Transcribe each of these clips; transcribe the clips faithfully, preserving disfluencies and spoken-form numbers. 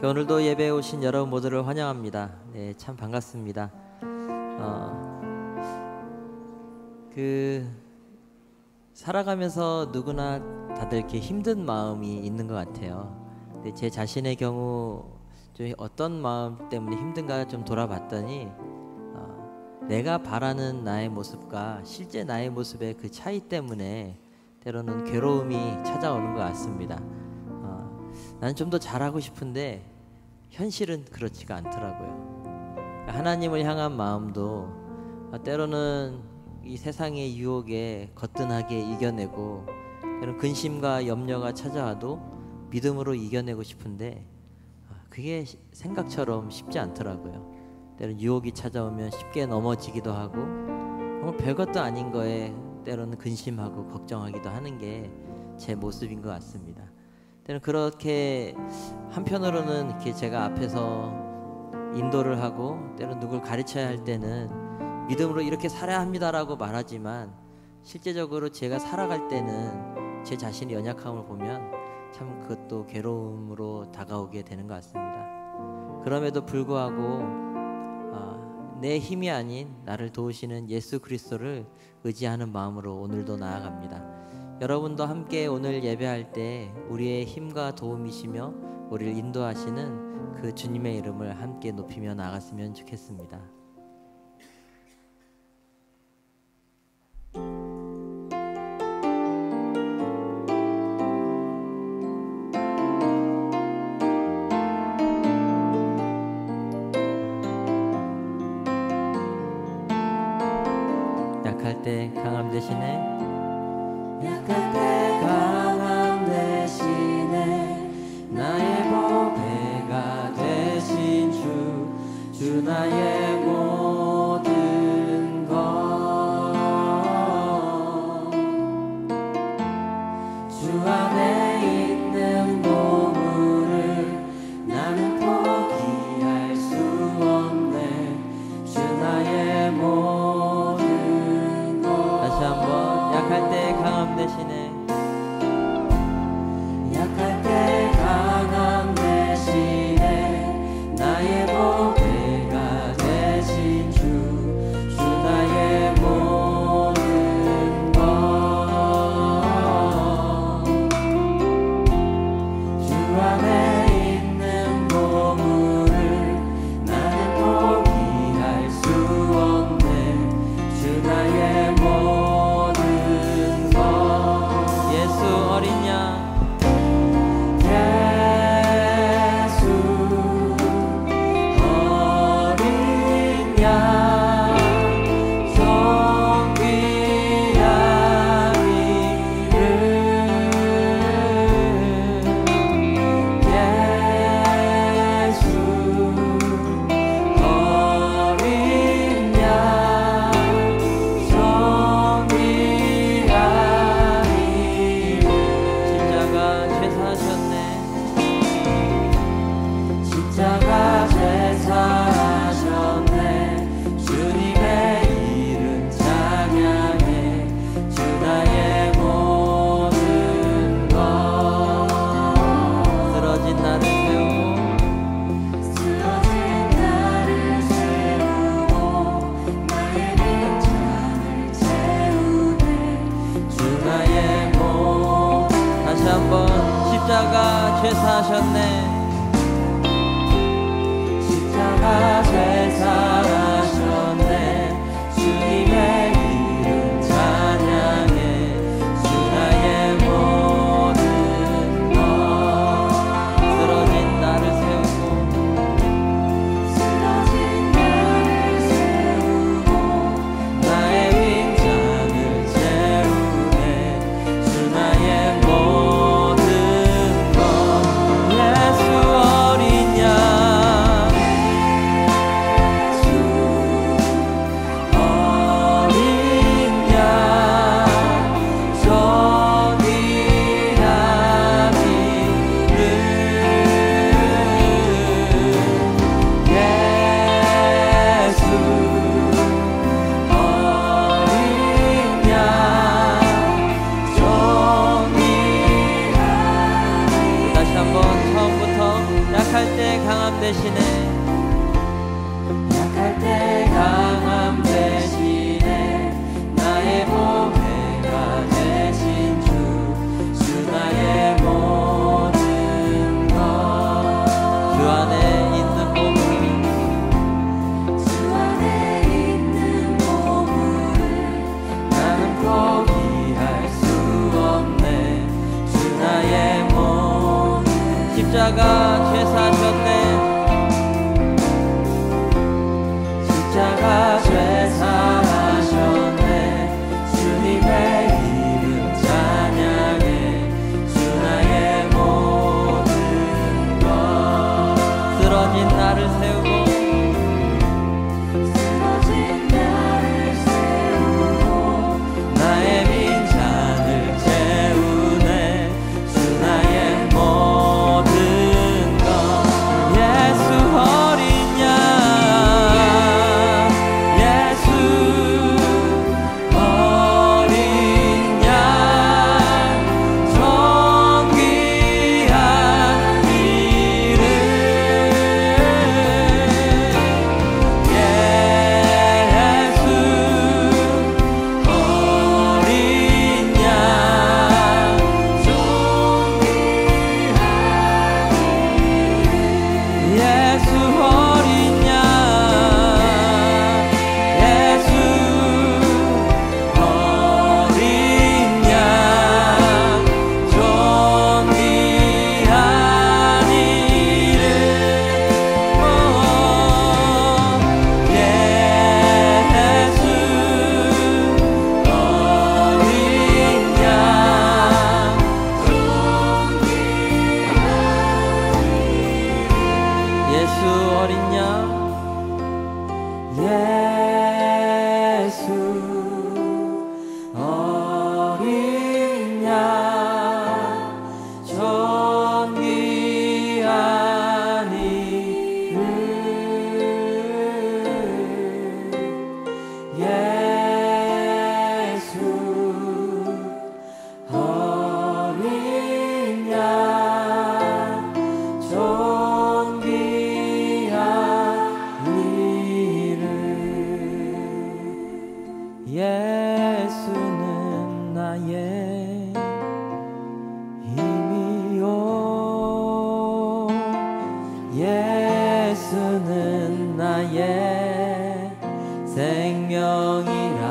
오늘도 예배에 오신 여러분 모두를 환영합니다. 네, 참 반갑습니다. 어, 그 살아가면서 누구나 다들 이렇게 힘든 마음이 있는 것 같아요. 근데 제 자신의 경우 좀 어떤 마음 때문에 힘든가 좀 돌아봤더니 어, 내가 바라는 나의 모습과 실제 나의 모습의 그 차이 때문에 때로는 괴로움이 찾아오는 것 같습니다. 어, 나는 좀 더 잘하고 싶은데 현실은 그렇지가 않더라고요. 하나님을 향한 마음도 때로는 이 세상의 유혹에 거뜬하게 이겨내고, 때로는 근심과 염려가 찾아와도 믿음으로 이겨내고 싶은데 그게 생각처럼 쉽지 않더라고요. 때로는 유혹이 찾아오면 쉽게 넘어지기도 하고, 정말 별것도 아닌 거에 때로는 근심하고 걱정하기도 하는 게 제 모습인 것 같습니다. 때로는 그렇게 한편으로는 이렇게 제가 앞에서 인도를 하고 때로는 누굴 가르쳐야 할 때는 믿음으로 이렇게 살아야 합니다라고 말하지만, 실제적으로 제가 살아갈 때는 제 자신의 연약함을 보면 참 그것도 괴로움으로 다가오게 되는 것 같습니다. 그럼에도 불구하고 어, 내 힘이 아닌 나를 도우시는 예수 그리스도를 의지하는 마음으로 오늘도 나아갑니다. 여러분도 함께 오늘 예배할 때 우리의 힘과 도움이시며 우리를 인도하시는 그 주님의 이름을 함께 높이며 나갔으면 좋겠습니다. 약할 때 강함 대신에 약할 때 강함 대신에 나의 보배가 되신 주, 주 나의 모든 것, 주 안에 있는 보물을 나는 포기할 수 없네. 주 나의 모든 것. 다시 한번 약할 때 강함 대신에 약할 때 강함 대신에 나의 보배가 되신 주, 주 나의 모든 것, 주 안에 있는 보물을 나는 포기할 수 없네. 주 나의 모든 것. 예수 어린 양, 예수 어린 양, 존귀한 이름, 예수 어린 양, 존귀한 이름. 십자가 죄사하셨네. 십자가 제사하셨네. 주님의 이름 찬양해. 주 나의 모든 것, 쓰러진 나를 세우고 쓰러진 나를 세우고 나의 빈잔을 채우네. 주 나의 모든. 다시 한번 십자가 죄사하셨네. 십자가 제사하셨네. 주님의 이름 찬양해. 주 나의 모든 것, 쓰러진 나를 세우고 쓰러진 나를 세우고 나의 빈잔을 채우네. 주 나의 모든 것, 예수 대신에 약할 때 강함 대신에 나의 보배가 되신 주, 주 나의 모든 것. 주 안에 있는 보물, 주 안에 있는 보물을 나는 포기할 수 없네. 주 나의 모든 십자가 죄 사셨네. 십자가 죄 사하셨네. 주님의 이름 찬양해. 주 나의 모든 것. 쓰러진 나를 세우고 쓰러진 나를 세우고 나의 빈잔을 채우네. 주 나의 모든 것. 예수 어린 양, 예수 어린 양, 존귀한 이름. 예수 어린 양, 존귀한 이름. 예수 어린 양, 예수 어린 양, 존귀한 이름. 오, 예수 어린 양, 존귀한 예수 어린 양, 예수 어린 양, 존귀한 이름. 예수 어린 양, 존귀한 이름. 예수는 나의 힘이요, 예수는 나의 생명이라.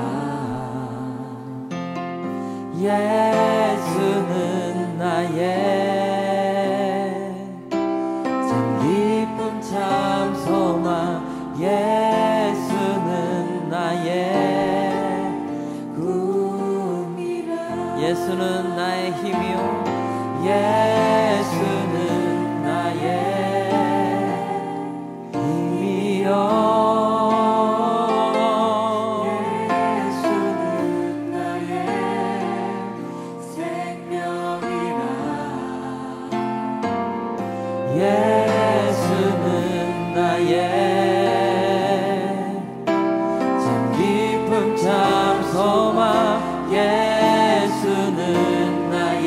예수는 나의 참 기쁨 참 소망. 예수는 나의 꿈이라. 예수는 나의 힘이요, 예수는 나의 힘이요, 예수는 나의 생명이라. 예수는 나의 참 기쁨 참 소망. 예수는 나의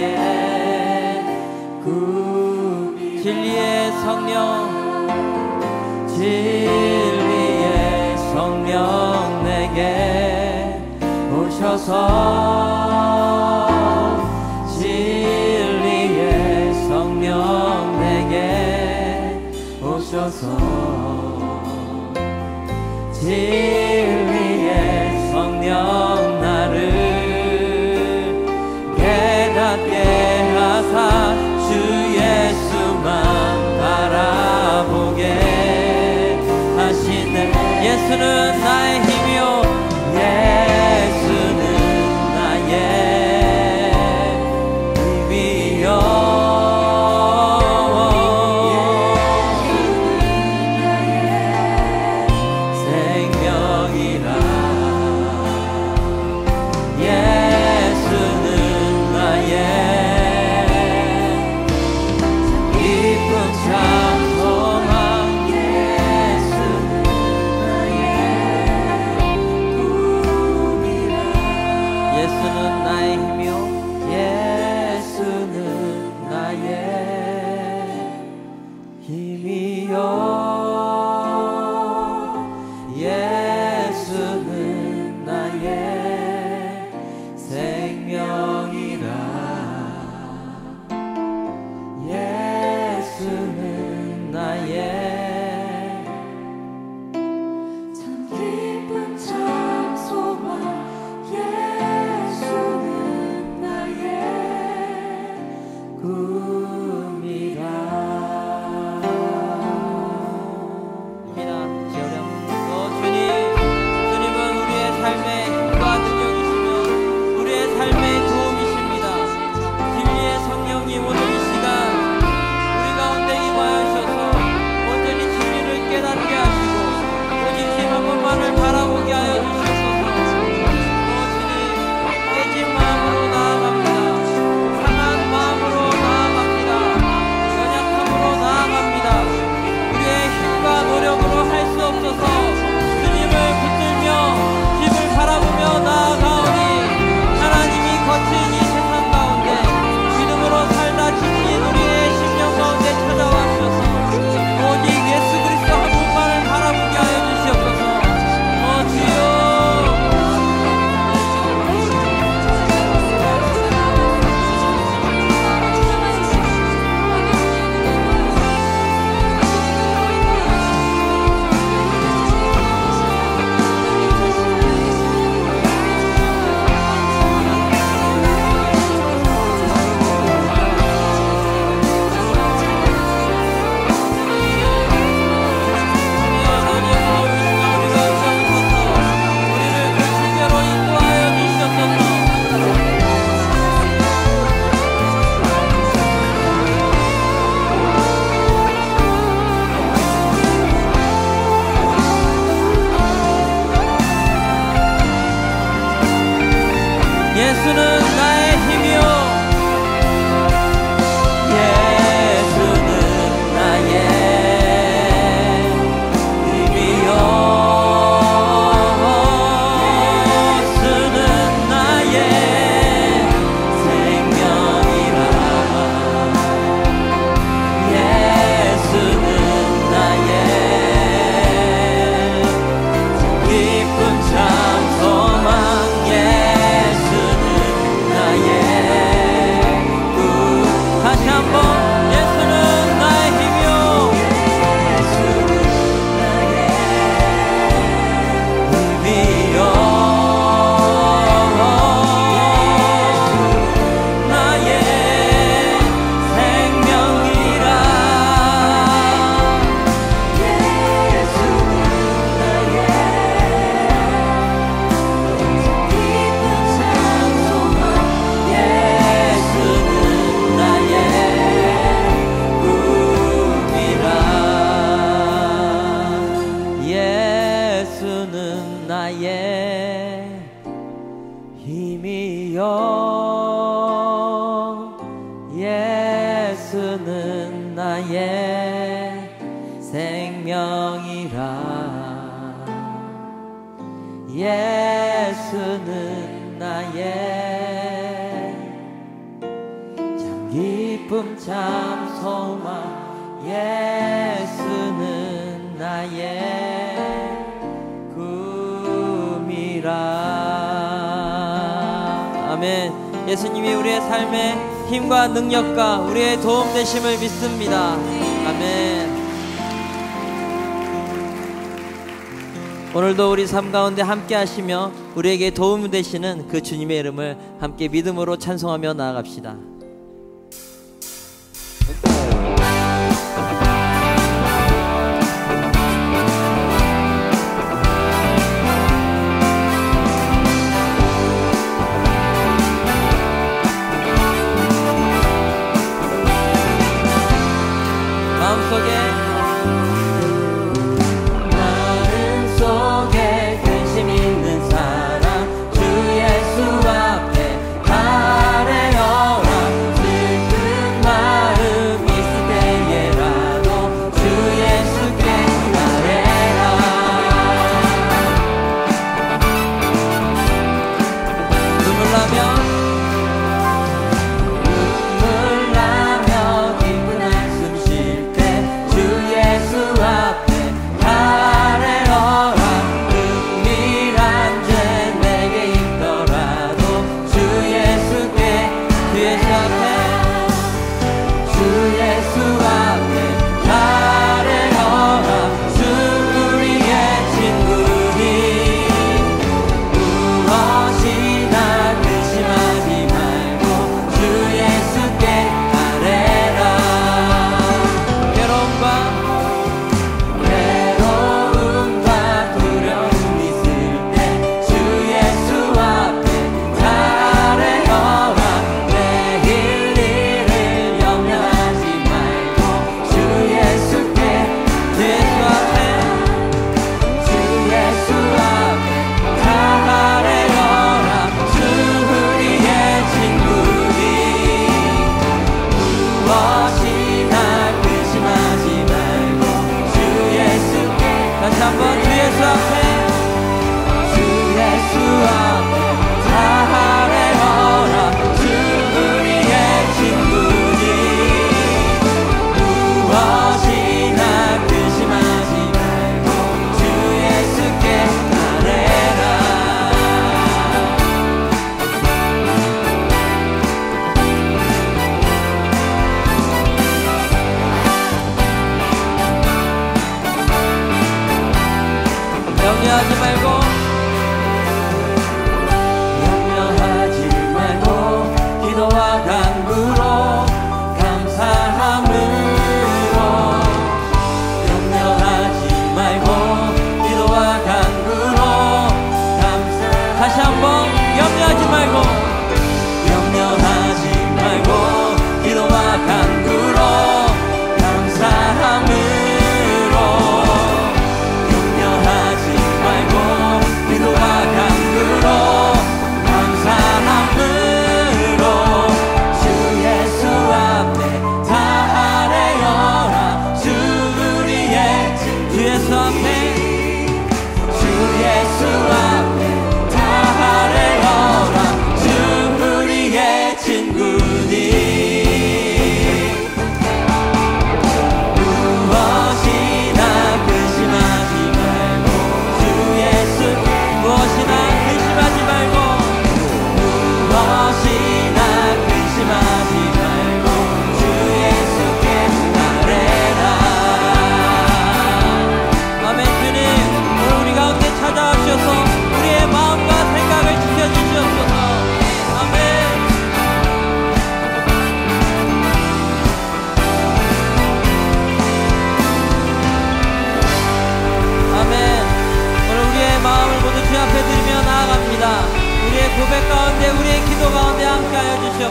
꿈이. 진리의 성령, 진리의 성령 내게 오셔서, 진리의 성령 내게 오셔서, 진리의 성령 나를 깨닫게 하사 주 예수만 바라보게 하시네. 예수는 나의 힘이요, 예수는 나의 힘이요, 생명이라. 예수는 나의 기쁨 참 소망. 예수는 나의 힘이여 예수는 나의 생명이라 예수는 나의 참 기쁨 참 소망 예수는 나의 꿈이라 예수는 나의 힘이요 예수는 나의 힘이요 예수는 나의 생명이라 예수는 나의 기쁨 참 소망 다시 한번 예수는 나의 힘이요 예수는 나의 힘이요 나의 생명이라 예수는 나의 기쁨 참 소망 예수는 나의 꿈이라 예수는 나의 힘이요 예수는 나의 생명이라 예수는 나의 참 기쁨 참 소망 예수는 나의 꿈이라 아멘. 예수님이 우리의 삶의 힘과 능력과 우리의 도움 되심을 믿습니다. 아멘. 오늘도 우리 삶 가운데 함께 하시며 우리에게 도움 되시는 그 주님의 이름을 함께 믿음으로 찬송하며 나아갑시다. 눈물 나며 기쁜 한숨 쉴 때 주의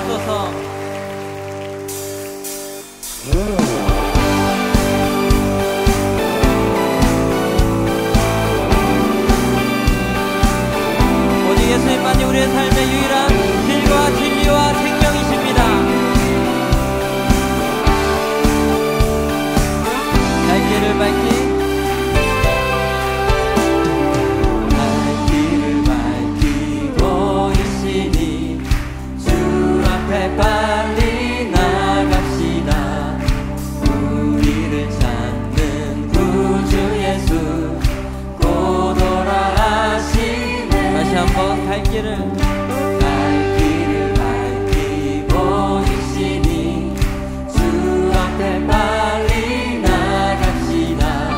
주옵소서. 오직 예수님만이 우리의 삶의 유일한 길과 진리와 생명이십니다. 갈 길을 밝히 빨리 나갑시다. 우리를 찾는 구주 예수 곧 오라 하시네. 다시 한번 갈 길을 갈 길을 밝히고 계시니 주 앞에 빨리 나갑시다.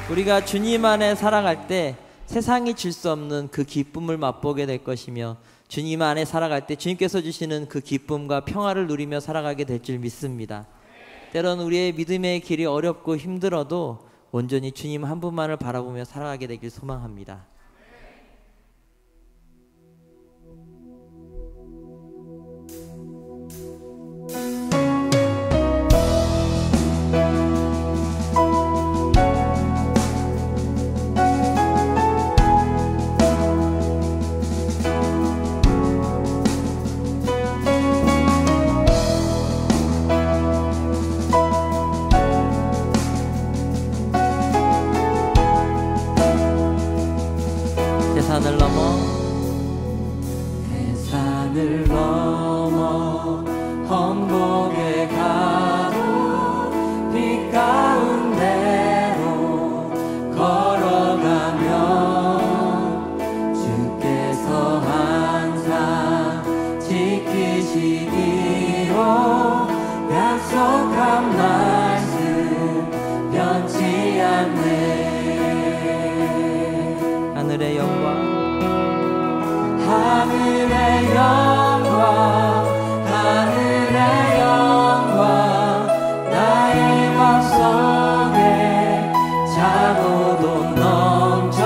우리가 주님 안에 살아갈 때 세상이 줄 수 없는 그 기쁨을 맛보게 될 것이며, 주님 안에 살아갈 때 주님께서 주시는 그 기쁨과 평화를 누리며 살아가게 될 줄 믿습니다. 때론 우리의 믿음의 길이 어렵고 힘들어도 온전히 주님 한 분만을 바라보며 살아가게 되길 소망합니다. 산을 넘어 산을 넘어 험곡에 가도 빛 가운데로 걸어가면 주께서 항상 지키시기로 약속한 말씀 변치 않네. 하늘의 영광 하늘의 영광 하늘의 영광 나의 맘속에 차고도 넘쳐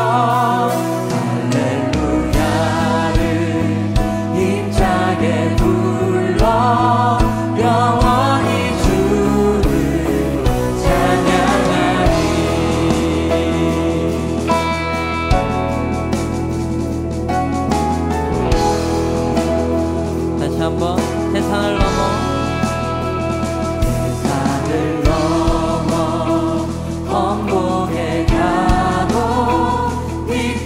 할렐루야를 힘차게 불러 영원히 주를 찬양하리. 한번 해산을 넘어 해산을 넘어 험곡에 가도 빛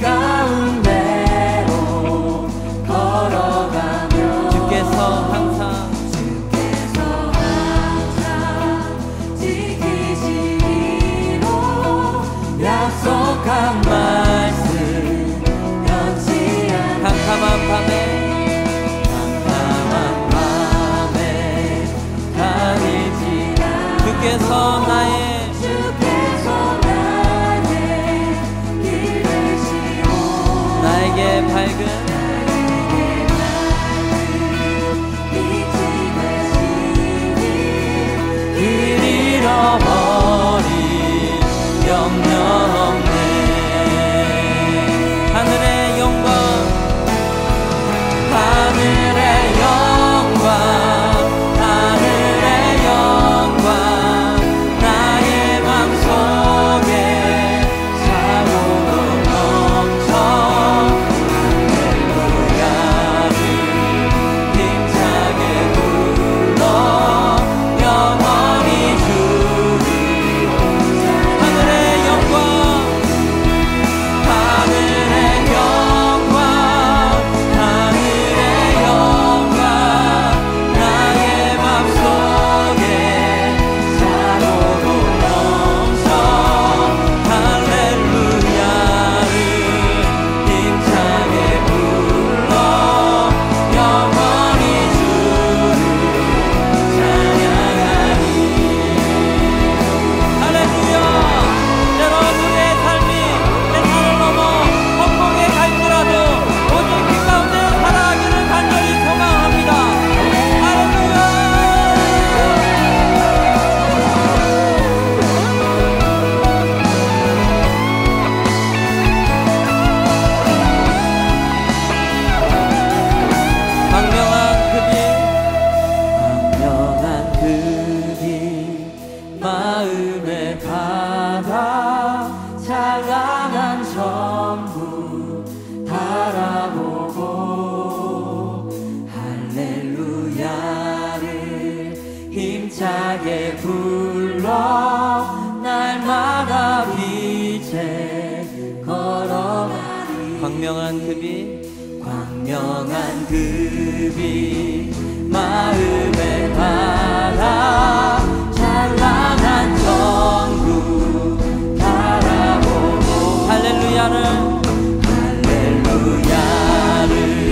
가운데로 걸어가면 주께서 항상 주께서 항상 지키시기로 약속한 말씀 변치 않네. 캄캄한 밤에 주께서 나의 주께서 나의 길이시오 나에게 밝은 빛이 되시니 길 잃어버린 염려 없네. 하늘의 영광 하늘의 영광 하늘의 영광 나의 맘속에 차고도 넘쳐 할렐루야를 힘차게 불러 영원히 주를 하늘의 영광 하늘의 영광 하늘의 영광 나의 맘속에 차고도 넘쳐 할렐루야를 힘차게 불러 영원히 주를 찬양하리. 할렐루야. 때론 우리의 삶이 세상을 넘어 험곡에 갈지라도 오직 빛 가운데 살아가기를 간절히 소망합니다. 할렐루야. 광명한 그 빛 광명한 그 빛 마음의 바다 찬란한 전부 바라보고 할렐루야를 힘차게 불러 날마다 빛에 걸어가리. 광명한 그 빛 광명한 그 빛 마음의 바다 찬란한 전구 바라보고 할렐루야를 할렐루야를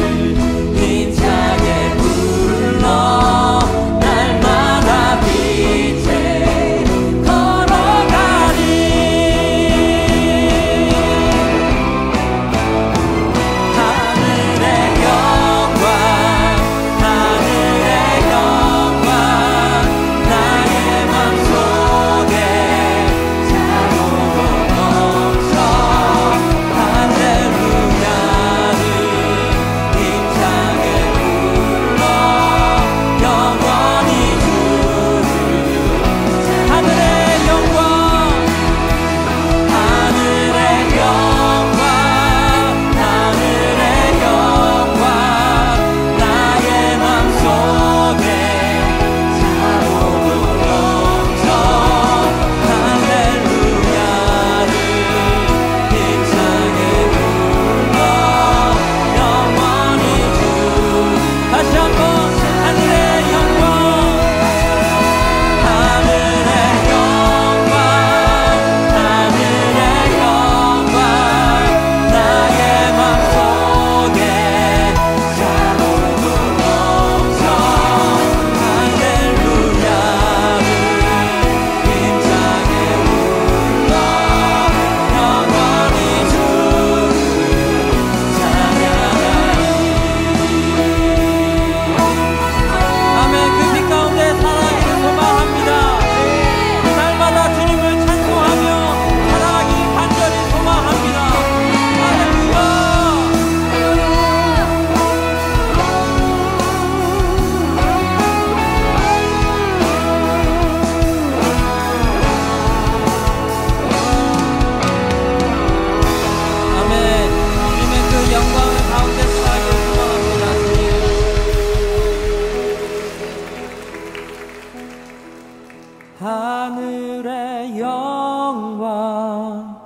힘차게 불러 날마다 빛에 걸어가리. 하늘의 영광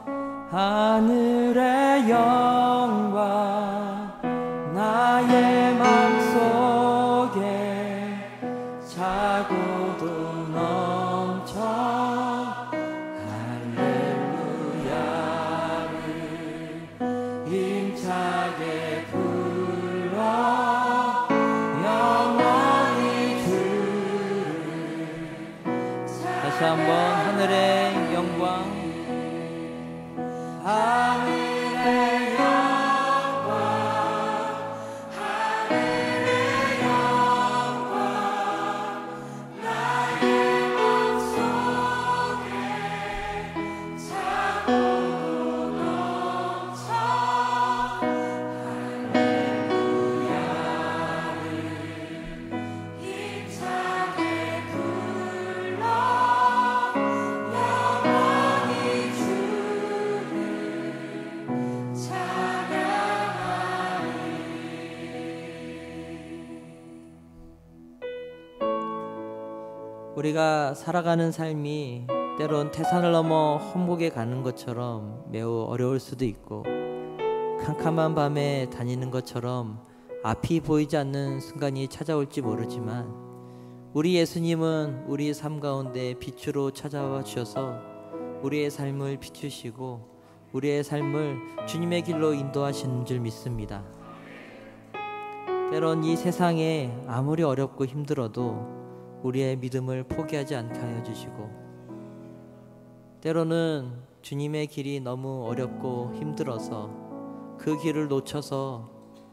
하늘의 영광 나의 맘속에 차고도 넘쳐 할렐루야를 힘차게 불러 영원히 주를 다시 한번 하늘의 영광 하늘의 영광 하늘의 영광 나의 맘속에 차고 넘쳐 할렐루야를 힘차게 불러 영원히 주를 찬양하리. 우리가 살아가는 삶이 때론 태산을 넘어 험곡에 가는 것처럼 매우 어려울 수도 있고 캄캄한 밤에 다니는 것처럼 앞이 보이지 않는 순간이 찾아올지 모르지만 우리 예수님은 우리 삶 가운데 빛으로 찾아와 주셔서 우리의 삶을 비추시고 우리의 삶을 주님의 길로 인도하시는 줄 믿습니다. 때론 이 세상에 아무리 어렵고 힘들어도 우리의 믿음을 포기하지 않게 하여 주시고 때로는 주님의 길이 너무 어렵고 힘들어서 그 길을 놓쳐서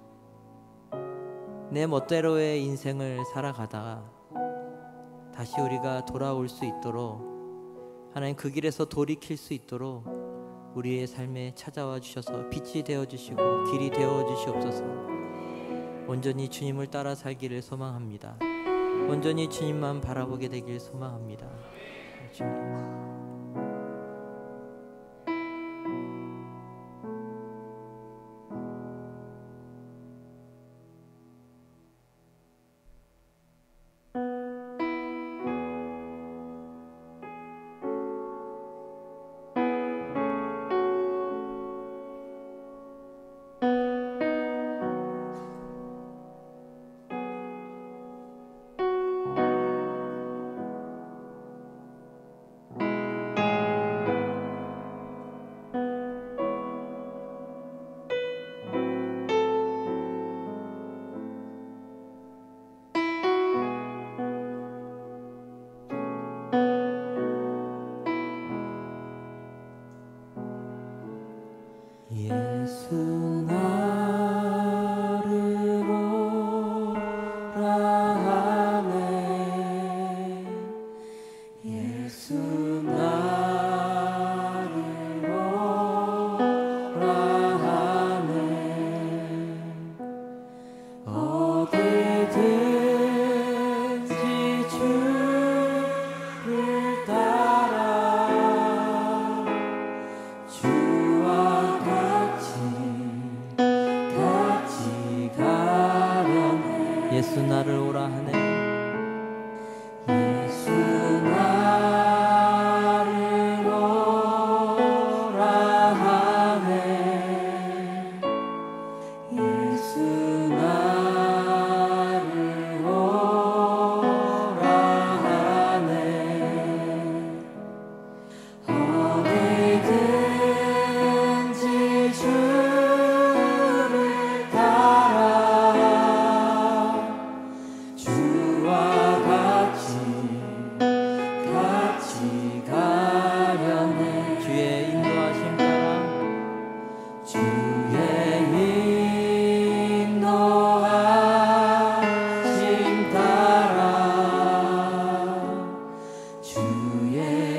내 멋대로의 인생을 살아가다가 다시 우리가 돌아올 수 있도록 하나님 그 길에서 돌이킬 수 있도록 우리의 삶에 찾아와 주셔서 빛이 되어 주시고 길이 되어 주시옵소서. 온전히 주님을 따라 살기를 소망합니다. 온전히 주님만 바라보게 되길 소망합니다. 주님. 예수 나를 오라 하네 예수 나를 오라 하네 어디든지 주를 따라 주와 예수 나를 오라 하네 예수 나를 오라 하네 예수 나를 오라 하네 어디든지 주를 따라 주와 같이 같이 가려네 주의 인도하심 따라 주의 인도하심 따라 주의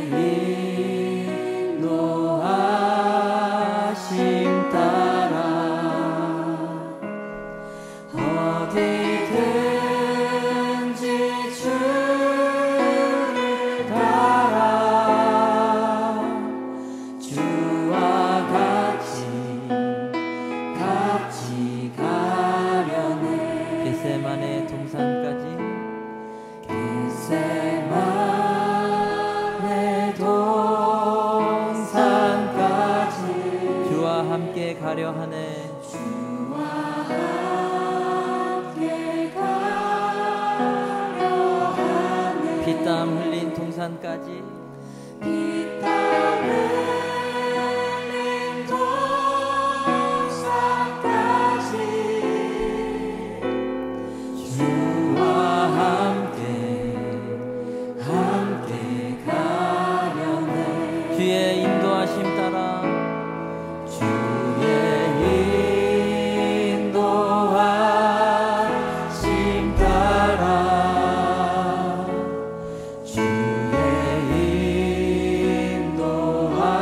인도하심 따라 어디든 주를 따라 시간까지 이 땅을 주와 함께 함께 가려네. 주의 인도하심 따라 주의 인도하심 따라 주의 인도하심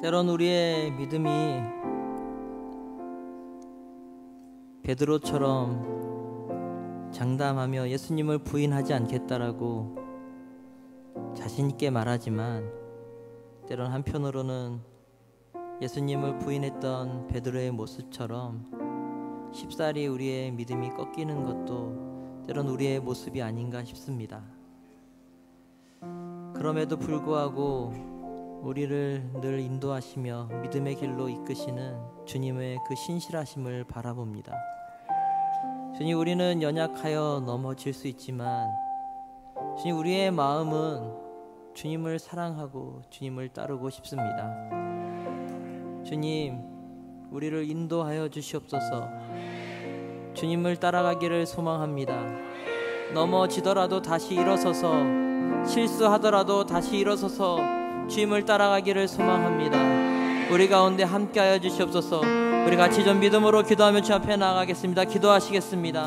때론 우리의 믿음이 베드로처럼 장담하며 예수님을 부인하지 않겠다라고 자신 있게 말하지만, 때론 한편으로는 예수님을 부인했던 베드로의 모습처럼 쉽사리 우리의 믿음이 꺾이는 것도 때론 우리의 모습이 아닌가 싶습니다. 그럼에도 불구하고 우리를 늘 인도하시며 믿음의 길로 이끄시는 주님의 그 신실하심을 바라봅니다. 주님, 우리는 연약하여 넘어질 수 있지만 주님, 우리의 마음은 주님을 사랑하고 주님을 따르고 싶습니다. 주님, 우리를 인도하여 주시옵소서. 주님을 따라가기를 소망합니다. 넘어지더라도 다시 일어서서, 실수하더라도 다시 일어서서 주님을 따라가기를 소망합니다. 우리 가운데 함께하여 주시옵소서. 우리 같이 좀 믿음으로 기도하며 주 앞에 나아가겠습니다. 기도하시겠습니다.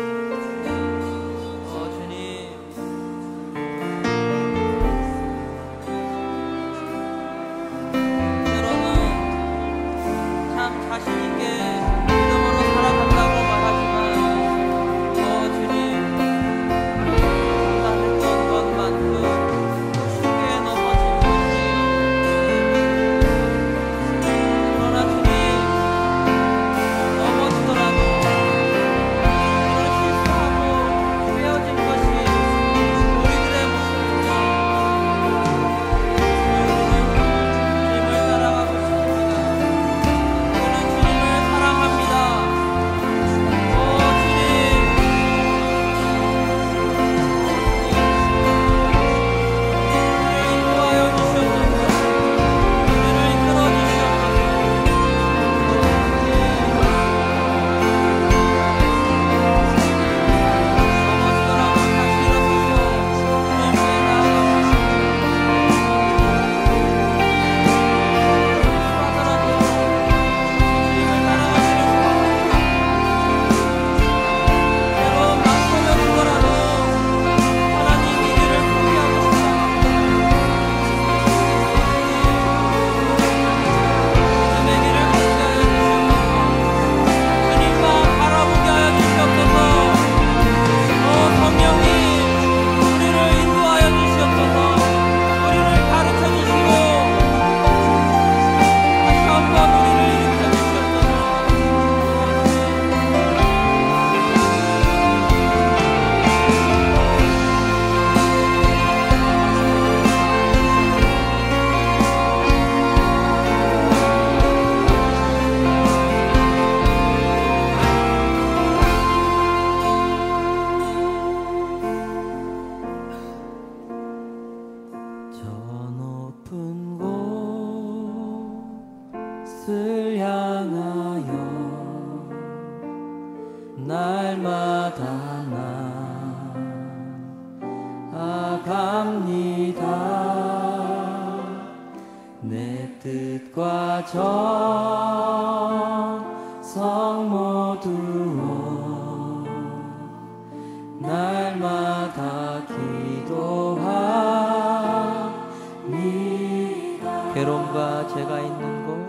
괴로움과 죄가 있는 곳,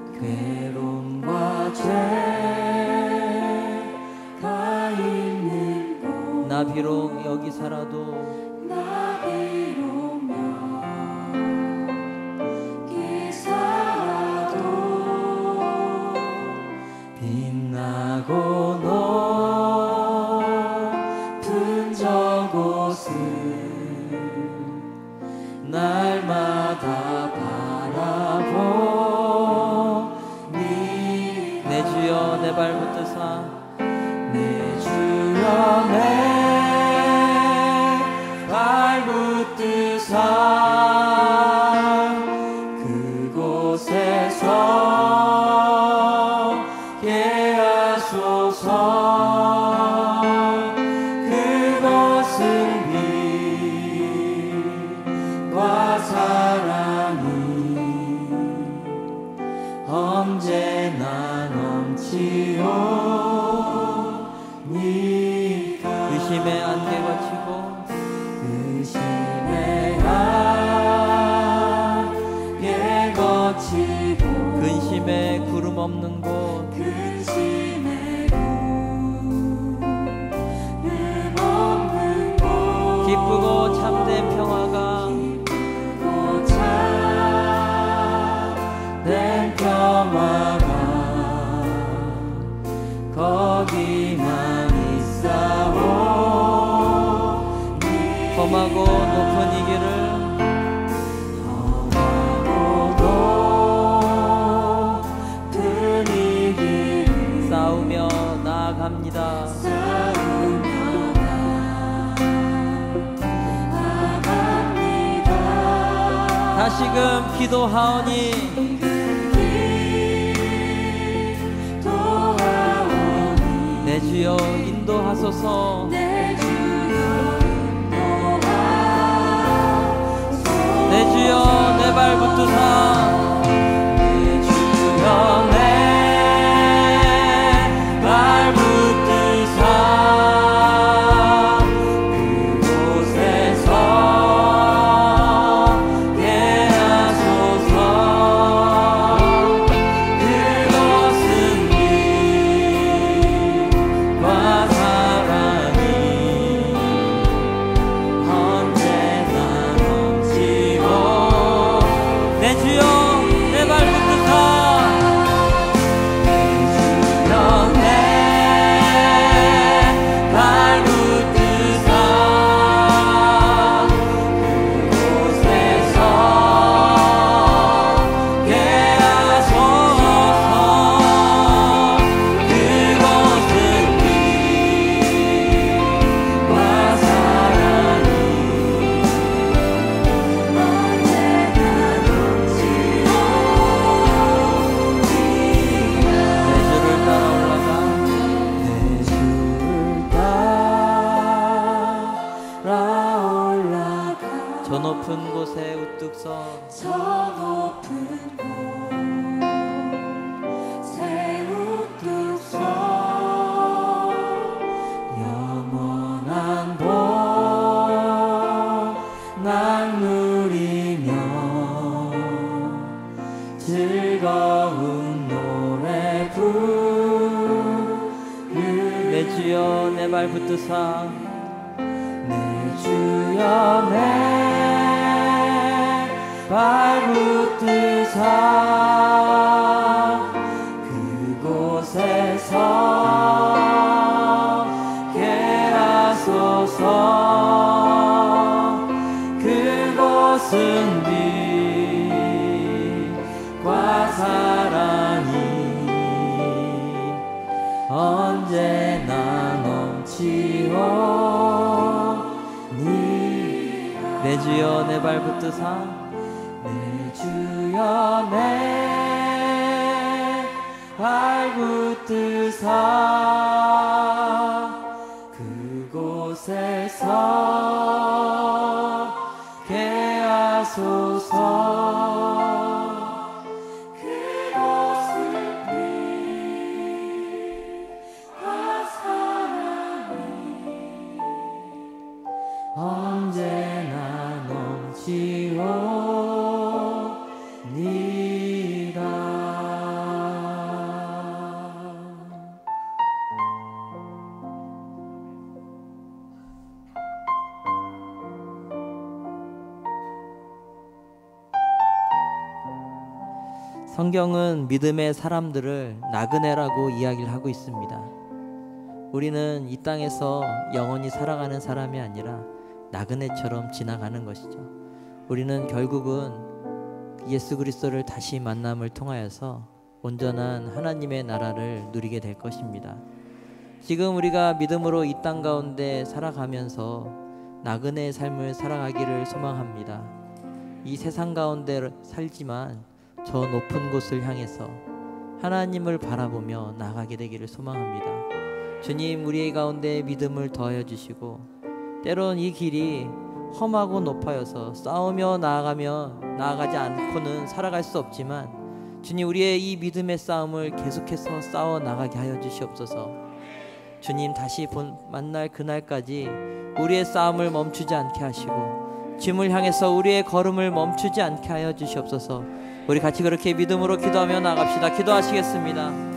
괴로움과 죄가 있는 곳, 나 비록 여기 살아도 나 비록 여기 살아도 빛나고 높은 저곳을 날마다 바라보니 내 주여 내 발붙드사 내 주여 내 발붙드사 그곳에서 예하소서. 그곳은 빛과 사랑이 언제나 넘치오니까. 의심의 안개가 치고 의심의 안개 거치고 없는 곳 근심에 구름 없는 곳 기쁘고 참된 평화가 기쁘고 참된 평화가 거기만 있사오니 험하고 높은 이 길을 싸우며 나아갑니다. 싸우며 나아갑니다. 다시금 기도하오니 기도하오니 내 주여 인도하소서. 내 주여 인도하소서. 내 주여 내 발 붙드사 내 주여 내 발 붙드사 그곳에서 게 하소서. 그것은 빛과 사랑이 언제나 넘치고 내 주여 내 발 붙드사 저 높은 곳에 우뚝 서 저 높은 곳에 우뚝 서 영원한 복난 누리며 즐거운 노래 부르리. 내 주여 내 발 붙드사 내 주여 내 발 붙드사 그곳에서 게 하소서. 그곳은 빛과 사랑이 언제나 넘치오니. 내 주여 내 발 붙드사 내 주여 내 발 붙드사 그곳에서 게 하소서. 그곳은 빛과 사랑이 언제나 넘치오니라. 성경은 믿음의 사람들을 나그네라고 이야기를 하고 있습니다. 우리는 이 땅에서 영원히 살아가는 사람이 아니라 나그네처럼 지나가는 것이죠. 우리는 결국은 예수 그리스도를 다시 만남을 통하여서 온전한 하나님의 나라를 누리게 될 것입니다. 지금 우리가 믿음으로 이 땅 가운데 살아가면서 나그네의 삶을 살아가기를 소망합니다. 이 세상 가운데 살지만 저 높은 곳을 향해서 하나님을 바라보며 나아가게 되기를 소망합니다. 주님, 우리의 가운데 믿음을 더하여 주시고, 때론 이 길이 험하고 높아여서 싸우며 나아가며 나아가지 않고는 살아갈 수 없지만, 주님, 우리의 이 믿음의 싸움을 계속해서 싸워 나가게 하여 주시옵소서. 주님, 다시 본, 만날 그날까지 우리의 싸움을 멈추지 않게 하시고 주님을 향해서 우리의 걸음을 멈추지 않게 하여 주시옵소서. 우리 같이 그렇게 믿음으로 기도하며 나갑시다. 기도하시겠습니다.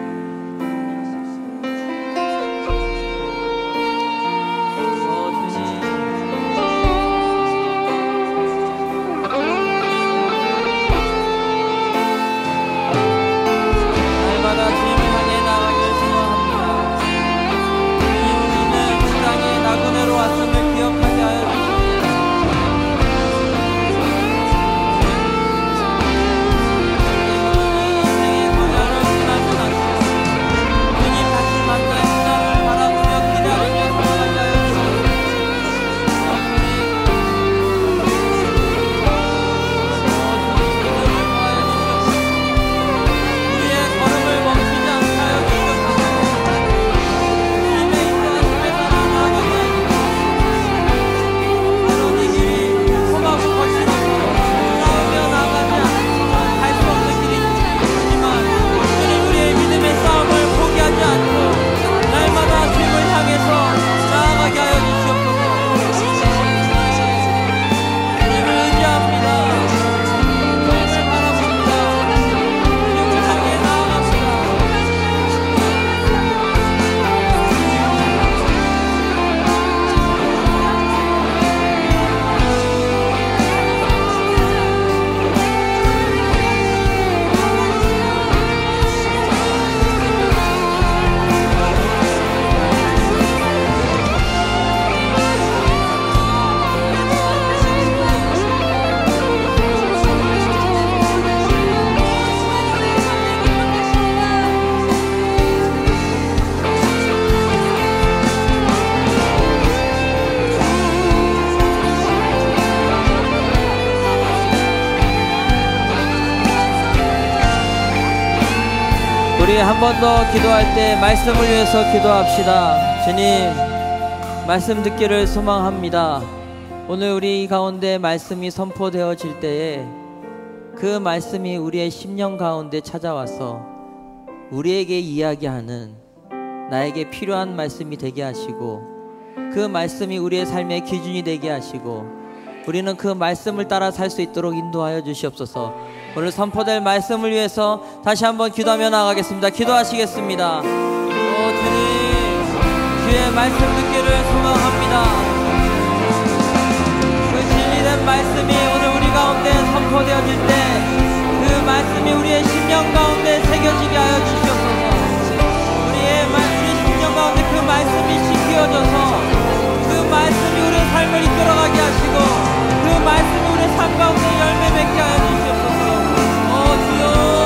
한 번 더 기도할 때 말씀을 위해서 기도합시다. 주님, 말씀 듣기를 소망합니다. 오늘 우리 가운데 말씀이 선포되어질 때에 그 말씀이 우리의 심령 가운데 찾아와서 우리에게 이야기하는, 나에게 필요한 말씀이 되게 하시고, 그 말씀이 우리의 삶의 기준이 되게 하시고, 우리는 그 말씀을 따라 살 수 있도록 인도하여 주시옵소서. 오늘 선포될 말씀을 위해서 다시 한번 기도하며 나가겠습니다. 기도하시겠습니다. 오 주님, 주의 말씀 듣기를 소망합니다. 그 진리된 말씀이 오늘 우리 가운데 선포되어질 때 그 말씀이 우리의 심령 가운데 새겨지게 하여 주시옵소서. 우리의 우리 심령 가운데 그 말씀이 심겨져서 그 말씀이 우리의 삶을 이끌어가게 하시고 그 말씀이 우리의 삶 가운데 열매 맺게 하여 주시옵소서. 오 주여,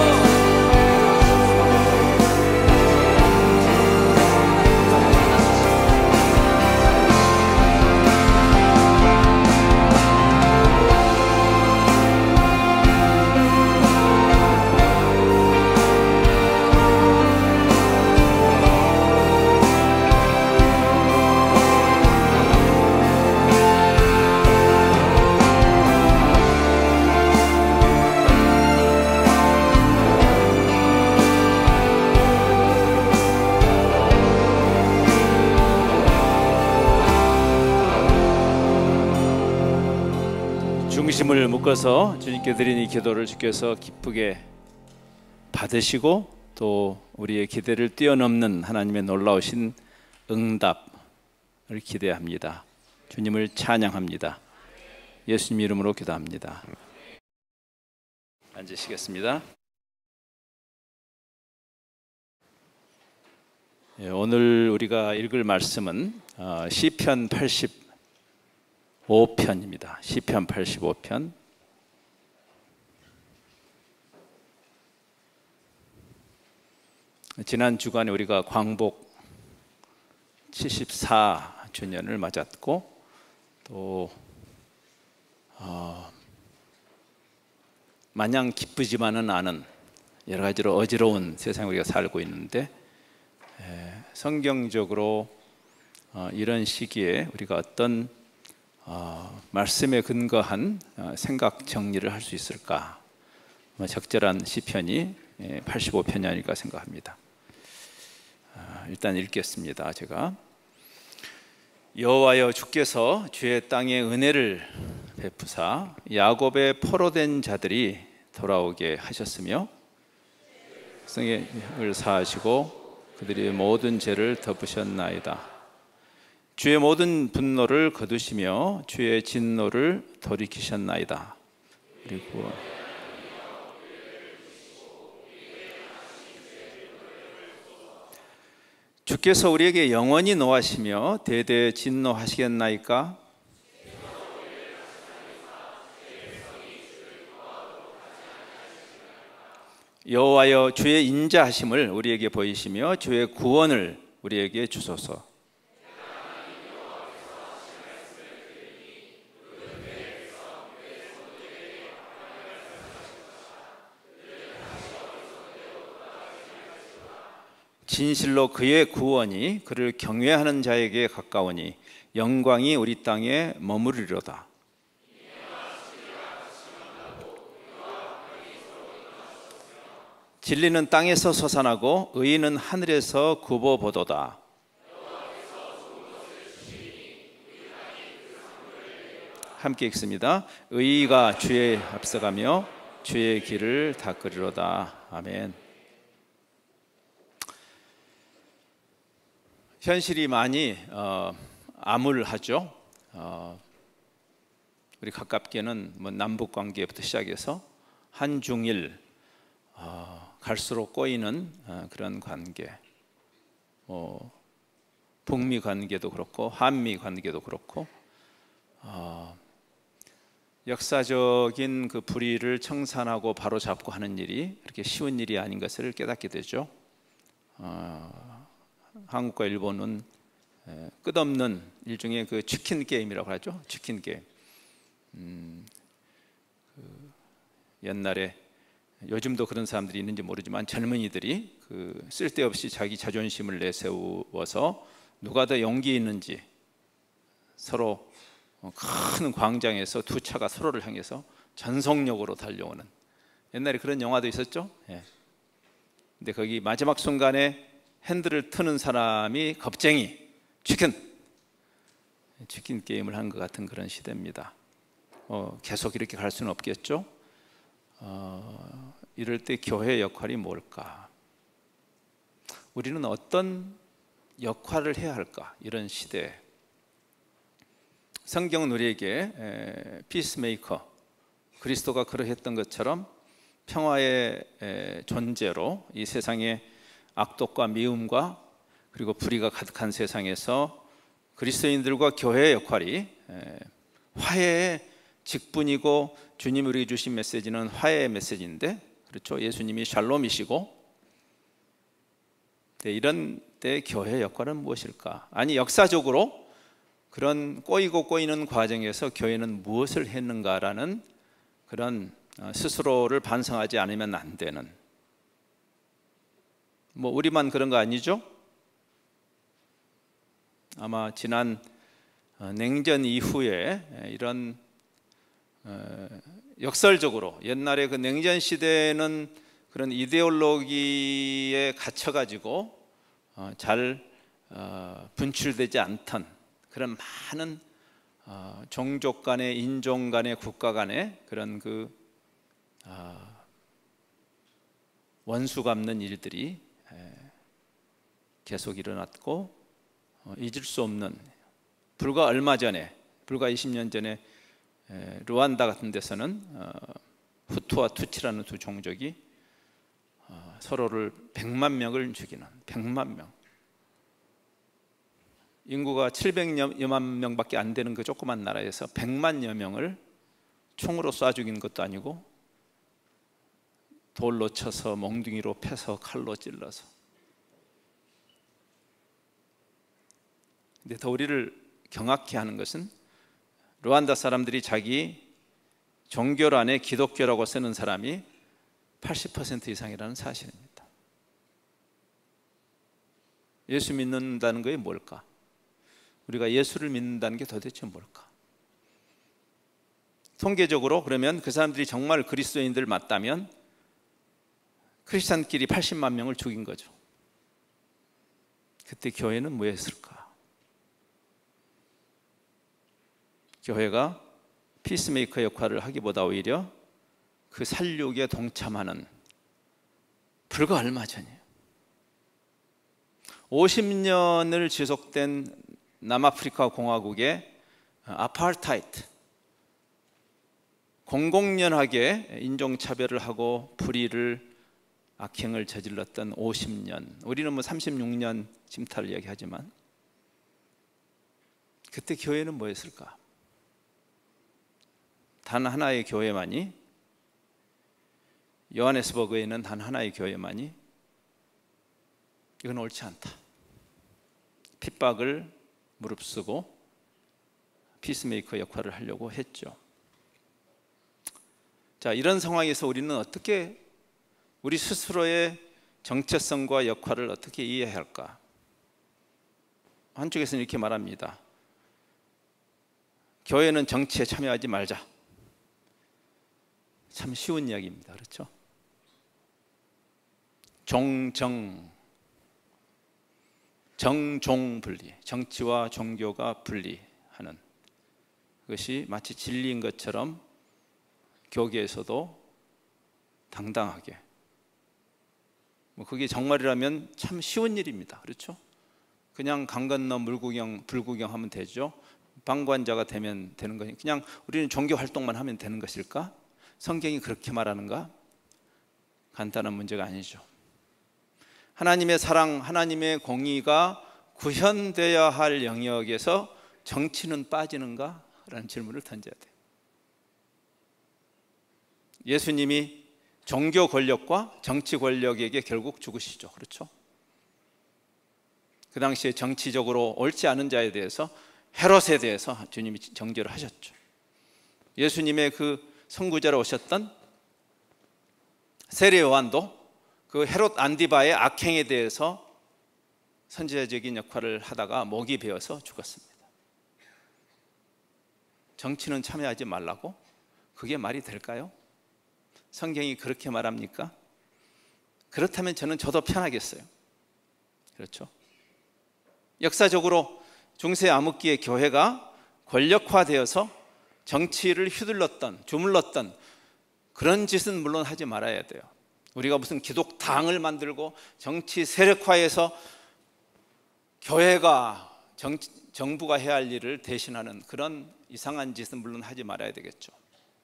중심을 묶어서 주님께 드린 이 기도를 주께서 기쁘게 받으시고 또 우리의 기대를 뛰어넘는 하나님의 놀라우신 응답을 기대합니다. 주님을 찬양합니다. 예수님 이름으로 기도합니다. 앉으시겠습니다. 오늘 우리가 읽을 말씀은 시편 팔십오 편입니다. 시편 팔십오 편. 지난 주간에 우리가 광복 칠십사 주년을 맞았고 또 어, 마냥 기쁘지만은 않은 여러 가지로 어지러운 세상에 우리가 살고 있는데 에, 성경적으로 어, 이런 시기에 우리가 어떤 어, 말씀에 근거한 어, 생각 정리를 할 수 있을까? 뭐 적절한 시편이 팔십오 편이 아닐까 생각합니다. 어, 일단 읽겠습니다. 제가 여호와여, 주께서 주의 땅에 은혜를 베푸사 야곱의 포로된 자들이 돌아오게 하셨으며 백성을 사하시고 그들의 모든 죄를 덮으셨나이다. 주의 모든 분노를 거두시며 주의 진노를 돌이키셨나이다. 그리고 주께서 우리에게 영원히 노하시며 대대 진노하시겠나이까? 여호와여 주의 인자하심을 우리에게 보이시며 주의 구원을 우리에게 주소서. 진실로 그의 구원이 그를 경외하는 자에게 가까우니 영광이 우리 땅에 머무르리로다. 진리는 땅에서 솟아나고 의인은 하늘에서 굽어보도다. 함께 읽습니다. 의의가 주의 앞서가며 주의 길을 닦으리로다. 아멘. 현실이 많이 어, 암울하죠. 어, 우리 가깝게는 뭐 남북 관계부터 시작해서 한중일 어, 갈수록 꼬이는 어, 그런 관계, 뭐 북미 관계도 그렇고 한미 관계도 그렇고 어, 역사적인 그 불의를 청산하고 바로잡고 하는 일이 그렇게 쉬운 일이 아닌 것을 깨닫게 되죠. 어, 한국과 일본은 끝없는 일종의 그 치킨 게임이라고 하죠. 치킨 게임. 음, 그 옛날에 요즘도 그런 사람들이 있는지 모르지만 젊은이들이 그 쓸데없이 자기 자존심을 내세워서 누가 더 용기 있는지 서로 큰 광장에서 두 차가 서로를 향해서 전속력으로 달려오는 옛날에 그런 영화도 있었죠. 예. 근데 거기 마지막 순간에 핸들을 트는 사람이 겁쟁이, 치킨, 치킨 게임을 한 것 같은 그런 시대입니다. 어, 계속 이렇게 갈 수는 없겠죠. 어, 이럴 때 교회 역할이 뭘까? 우리는 어떤 역할을 해야 할까? 이런 시대에 성경은 우리에게 에, 피스메이커, 그리스도가 그러했던 것처럼 평화의 에, 존재로 이 세상에 악독과 미움과 그리고 불의가 가득한 세상에서 그리스도인들과 교회의 역할이 화해의 직분이고, 주님이 우리에게 주신 메시지는 화해의 메시지인데, 그렇죠? 예수님이 샬롬이시고, 네, 이런 때 교회의 역할은 무엇일까? 아니, 역사적으로 그런 꼬이고 꼬이는 과정에서 교회는 무엇을 했는가라는 그런 스스로를 반성하지 않으면 안 되는, 뭐 우리만 그런 거 아니죠? 아마 지난 냉전 이후에 이런 역설적으로 옛날에 그 냉전 시대는 그런 이데올로기에 갇혀가지고 잘 분출되지 않던 그런 많은 종족 간의, 인종 간의, 국가 간의 그런 그 원수 갚는 일들이 계속 일어났고, 잊을 수 없는, 불과 얼마 전에, 불과 이십 년 전에 루안다 같은 데서는 후투와 투치라는 두 종족이 서로를 백만 명을 죽이는, 백만 명, 인구가 칠백여만 명밖에 안 되는 그 조그만 나라에서 백만여 명을 총으로 쏴 죽인 것도 아니고 돌로 쳐서 몽둥이로 패서 칼로 찔러서. 근데 더 우리를 경악해 하는 것은 루안다 사람들이 자기 종교란에 기독교라고 쓰는 사람이 팔십 퍼센트 이상이라는 사실입니다. 예수 믿는다는 것이 뭘까? 우리가 예수를 믿는다는 게 도대체 뭘까? 통계적으로 그러면 그 사람들이 정말 그리스도인들 맞다면 크리스찬끼리 팔십만 명을 죽인 거죠. 그때 교회는 뭐 했을까? 교회가 피스메이커 역할을 하기보다 오히려 그 살육에 동참하는 불과 얼마 전이에요. 오십 년을 지속된 남아프리카 공화국의 아파르타이드, 공공연하게 인종차별을 하고 불의를, 악행을 저질렀던 오십 년, 우리는 뭐 삼십육 년 침탈을 이야기하지만 그때 교회는 뭐였을까? 단 하나의 교회만이, 요하네스버그에 있는 단 하나의 교회만이 이건 옳지 않다, 핍박을 무릅쓰고 피스메이커 역할을 하려고 했죠. 자, 이런 상황에서 우리는 어떻게 우리 스스로의 정체성과 역할을 어떻게 이해해야 할까? 한쪽에서는 이렇게 말합니다. 교회는 정치에 참여하지 말자. 참 쉬운 이야기입니다. 그렇죠? 종정, 정종 분리, 정치와 종교가 분리하는 그것이 마치 진리인 것처럼 교계에서도 당당하게, 뭐 그게 정말이라면 참 쉬운 일입니다. 그렇죠? 그냥 강 건너 물구경, 불구경하면 되죠. 방관자가 되면 되는 거니 그냥 우리는 종교 활동만 하면 되는 것일까? 성경이 그렇게 말하는가? 간단한 문제가 아니죠. 하나님의 사랑, 하나님의 공의가 구현되어야 할 영역에서 정치는 빠지는가? 라는 질문을 던져야 돼요. 예수님이 종교 권력과 정치 권력에게 결국 죽으시죠. 그렇죠? 그 당시에 정치적으로 옳지 않은 자에 대해서, 헤롯에 대해서 주님이 정죄를 하셨죠. 예수님의 그 선구자로 오셨던 세례 요한도 그 헤롯 안디바의 악행에 대해서 선지자적인 역할을 하다가 목이 베어서 죽었습니다. 정치는 참여하지 말라고? 그게 말이 될까요? 성경이 그렇게 말합니까? 그렇다면 저는 저도 편하겠어요. 그렇죠? 역사적으로 중세 암흑기의 교회가 권력화되어서 정치를 휘둘렀던, 주물렀던 그런 짓은 물론 하지 말아야 돼요. 우리가 무슨 기독당을 만들고 정치 세력화해서 교회가 정, 정부가 해야 할 일을 대신하는 그런 이상한 짓은 물론 하지 말아야 되겠죠.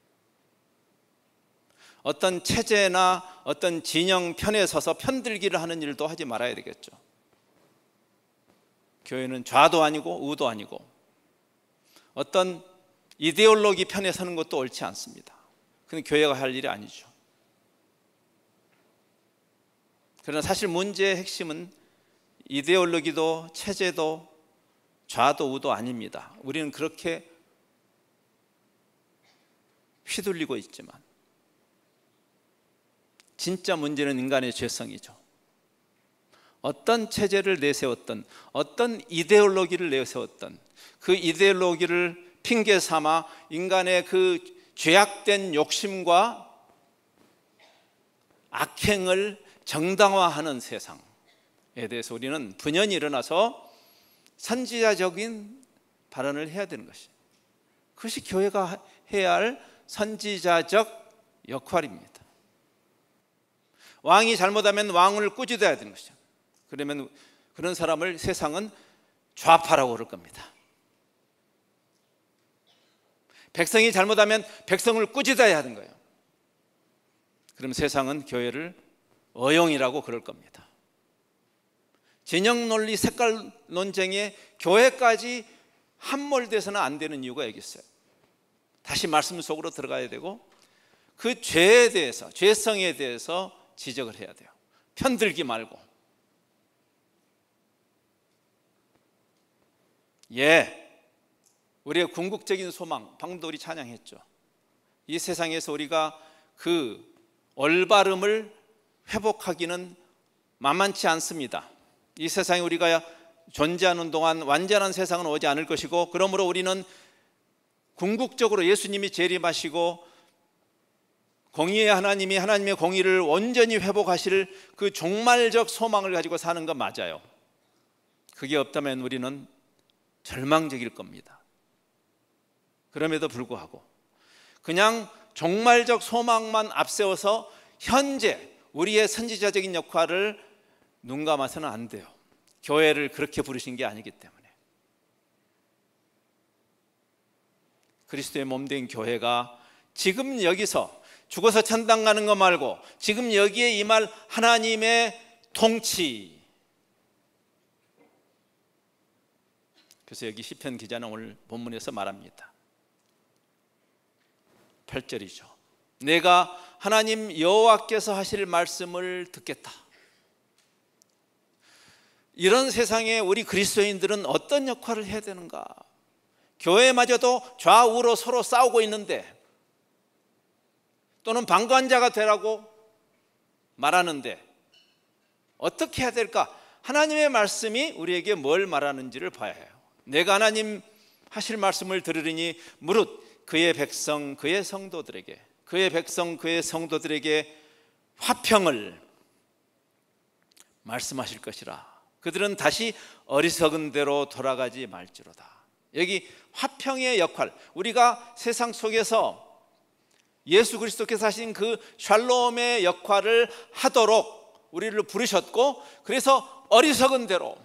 어떤 체제나 어떤 진영 편에 서서 편들기를 하는 일도 하지 말아야 되겠죠. 교회는 좌도 아니고 우도 아니고 어떤 이데올로기 편에 서는 것도 옳지 않습니다. 그건 교회가 할 일이 아니죠. 그러나 사실 문제의 핵심은 이데올로기도 체제도 좌도 우도 아닙니다. 우리는 그렇게 휘둘리고 있지만 진짜 문제는 인간의 죄성이죠. 어떤 체제를 내세웠던, 어떤 이데올로기를 내세웠던 그 이데올로기를 핑계 삼아 인간의 그 죄악된 욕심과 악행을 정당화하는 세상에 대해서 우리는 분연히 일어나서 선지자적인 발언을 해야 되는 것이에요. 그것이 교회가 해야 할 선지자적 역할입니다. 왕이 잘못하면 왕을 꾸짖어야 되는 것이죠. 그러면 그런 사람을 세상은 좌파라고 그럴 겁니다. 백성이 잘못하면 백성을 꾸짖어야 하는 거예요. 그럼 세상은 교회를 어용이라고 그럴 겁니다. 진영 논리, 색깔 논쟁에 교회까지 함몰돼서는 안 되는 이유가 여기 있어요. 다시 말씀 속으로 들어가야 되고 그 죄에 대해서, 죄성에 대해서 지적을 해야 돼요. 편들기 말고. 예, 우리의 궁극적인 소망, 방금도 우리 찬양했죠. 이 세상에서 우리가 그 올바름을 회복하기는 만만치 않습니다. 이 세상에 우리가 존재하는 동안 완전한 세상은 오지 않을 것이고, 그러므로 우리는 궁극적으로 예수님이 재림하시고 공의의 하나님이 하나님의 공의를 온전히 회복하실 그 종말적 소망을 가지고 사는 건 맞아요. 그게 없다면 우리는 절망적일 겁니다. 그럼에도 불구하고 그냥 종말적 소망만 앞세워서 현재 우리의 선지자적인 역할을 눈 감아서는 안 돼요. 교회를 그렇게 부르신 게 아니기 때문에. 그리스도의 몸된 교회가 지금 여기서 죽어서 천당 가는 거 말고 지금 여기에 임할 하나님의 통치. 그래서 여기 시편 기자는 오늘 본문에서 말합니다. 팔 절이죠. 내가 하나님 여호와께서 하실 말씀을 듣겠다. 이런 세상에 우리 그리스도인들은 어떤 역할을 해야 되는가? 교회마저도 좌우로 서로 싸우고 있는데, 또는 방관자가 되라고 말하는데 어떻게 해야 될까? 하나님의 말씀이 우리에게 뭘 말하는지를 봐야 해요. 내가 하나님 하실 말씀을 들으리니 무릇 그의 백성 그의 성도들에게 그의 백성 그의 성도들에게 화평을 말씀하실 것이라. 그들은 다시 어리석은 대로 돌아가지 말지로다. 여기 화평의 역할, 우리가 세상 속에서 예수 그리스도께서 하신 그 샬롬의 역할을 하도록 우리를 부르셨고, 그래서 어리석은 대로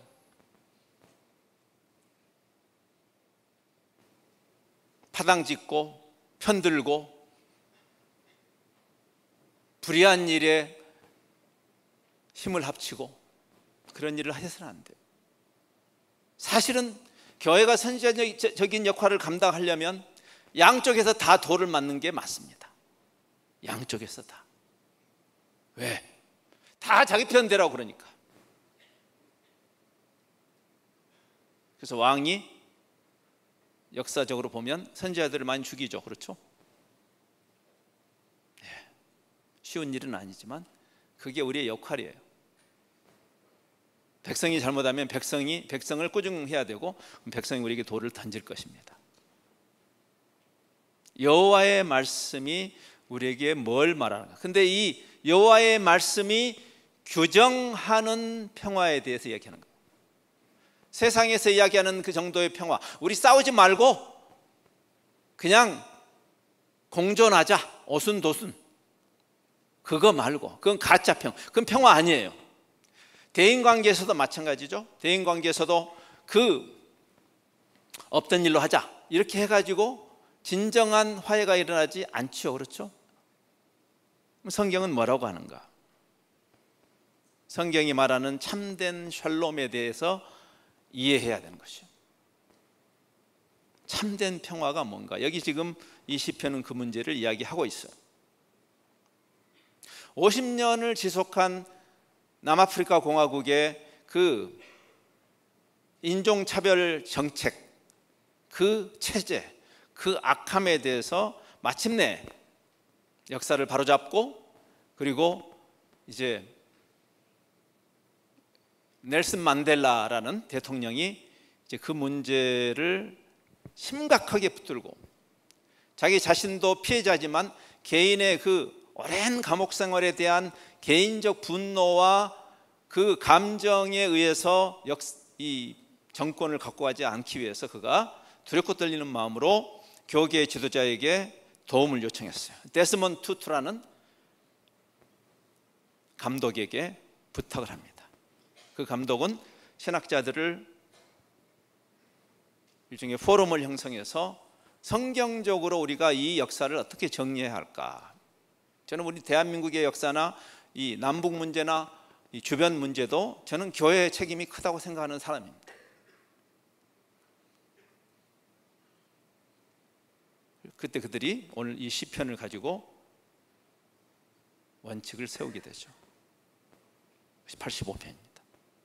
파당짓고 편들고 불의한 일에 힘을 합치고 그런 일을 하셔서는 안 돼요. 사실은 교회가 선지자적인 역할을 감당하려면 양쪽에서 다 돌을 맞는 게 맞습니다. 양쪽에서 다. 왜? 다 자기 편대라고 그러니까. 그래서 왕이 역사적으로 보면 선지자들을 많이 죽이죠. 그렇죠? 네. 쉬운 일은 아니지만 그게 우리의 역할이에요. 백성이 잘못하면 백성이 백성을 꾸중해야 되고, 백성이 우리에게 돌을 던질 것입니다. 여호와의 말씀이 우리에게 뭘 말하는가? 근데 이 여호와의 말씀이 규정하는 평화에 대해서 이야기하는 거예요. 세상에서 이야기하는 그 정도의 평화, 우리 싸우지 말고 그냥 공존하자, 오순도순, 그거 말고, 그건 가짜 평화, 그건 평화 아니에요. 대인관계에서도 마찬가지죠. 대인관계에서도 그 없던 일로 하자 이렇게 해가지고 진정한 화해가 일어나지 않죠. 그렇죠? 성경은 뭐라고 하는가? 성경이 말하는 참된 샬롬에 대해서 이해해야 되는 것이요. 참된 평화가 뭔가? 여기 지금 이 시편은 그 문제를 이야기하고 있어요. 오십 년을 지속한 남아프리카 공화국의 그 인종차별 정책, 그 체제, 그 악함에 대해서 마침내 역사를 바로잡고, 그리고 이제 넬슨 만델라라는 대통령이 이제 그 문제를 심각하게 붙들고, 자기 자신도 피해자지만 개인의 그 오랜 감옥 생활에 대한 개인적 분노와 그 감정에 의해서 역, 이 정권을 갖고 가지 않기 위해서 그가 두렵고 떨리는 마음으로 교계 지도자에게 도움을 요청했어요. 데스몬드 투투라는 감독에게 부탁을 합니다. 그 감독은 신학자들을 일종의 포럼을 형성해서 성경적으로 우리가 이 역사를 어떻게 정리해야 할까? 저는 우리 대한민국의 역사나 이 남북 문제나 이 주변 문제도 저는 교회의 책임이 크다고 생각하는 사람입니다. 그때 그들이 오늘 이 시편을 가지고 원칙을 세우게 되죠. 팔십오 편입니다.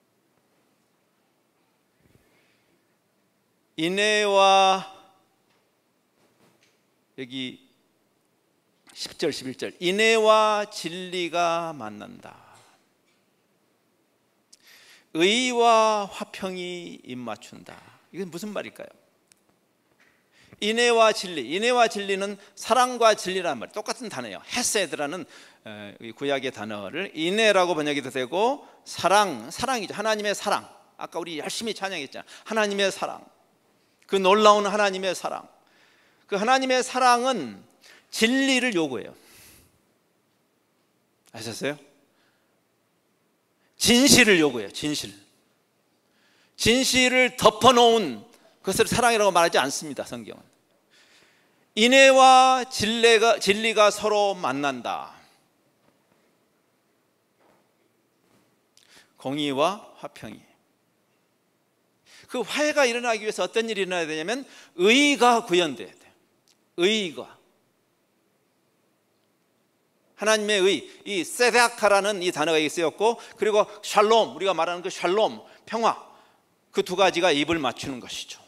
인애와, 여기 십 절 십일 절, 인애와 진리가 만난다. 의와 화평이 입맞춘다. 이건 무슨 말일까요? 인애와 진리, 인애와 진리는 사랑과 진리라는 말, 똑같은 단어예요. 헤세드라는 구약의 단어를 인애라고 번역해도 되고, 사랑, 사랑이죠. 하나님의 사랑. 아까 우리 열심히 찬양했잖아요. 하나님의 사랑, 그 놀라운 하나님의 사랑. 그 하나님의 사랑은 진리를 요구해요. 아셨어요? 진실을 요구해요. 진실. 진실을 덮어놓은 그것을 사랑이라고 말하지 않습니다. 성경은. 인애와 진리가, 진리가 서로 만난다. 공의와 화평이. 그 화해가 일어나기 위해서 어떤 일이 일어나야 되냐면 의가 구현돼야 돼요. 의가. 하나님의 의, 이 세다카라는 이 단어가 여기 쓰였고, 그리고 샬롬, 우리가 말하는 그 샬롬, 평화, 그 두 가지가 입을 맞추는 것이죠.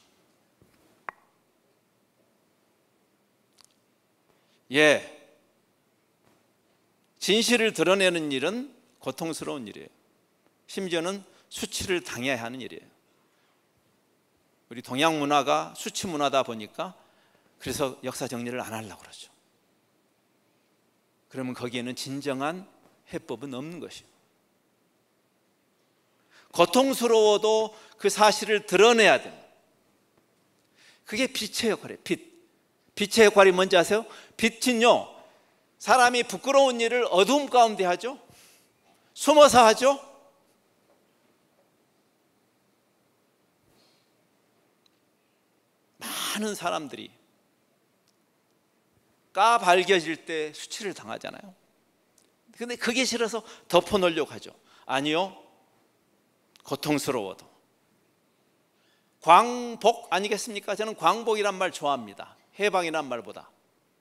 예, 진실을 드러내는 일은 고통스러운 일이에요. 심지어는 수치를 당해야 하는 일이에요. 우리 동양 문화가 수치 문화다 보니까 그래서 역사 정리를 안 하려고 그러죠. 그러면 거기에는 진정한 해법은 없는 것이에요. 고통스러워도 그 사실을 드러내야 돼요. 그게 빛의 역할이에요. 빛. 빛의 역할이 뭔지 아세요? 빛은요, 사람이 부끄러운 일을 어두움 가운데 하죠. 숨어서 하죠. 많은 사람들이 까발겨질 때 수치를 당하잖아요. 근데 그게 싫어서 덮어놓으려고 하죠. 아니요, 고통스러워도 광복 아니겠습니까? 저는 광복이란 말 좋아합니다. 해방이란 말보다.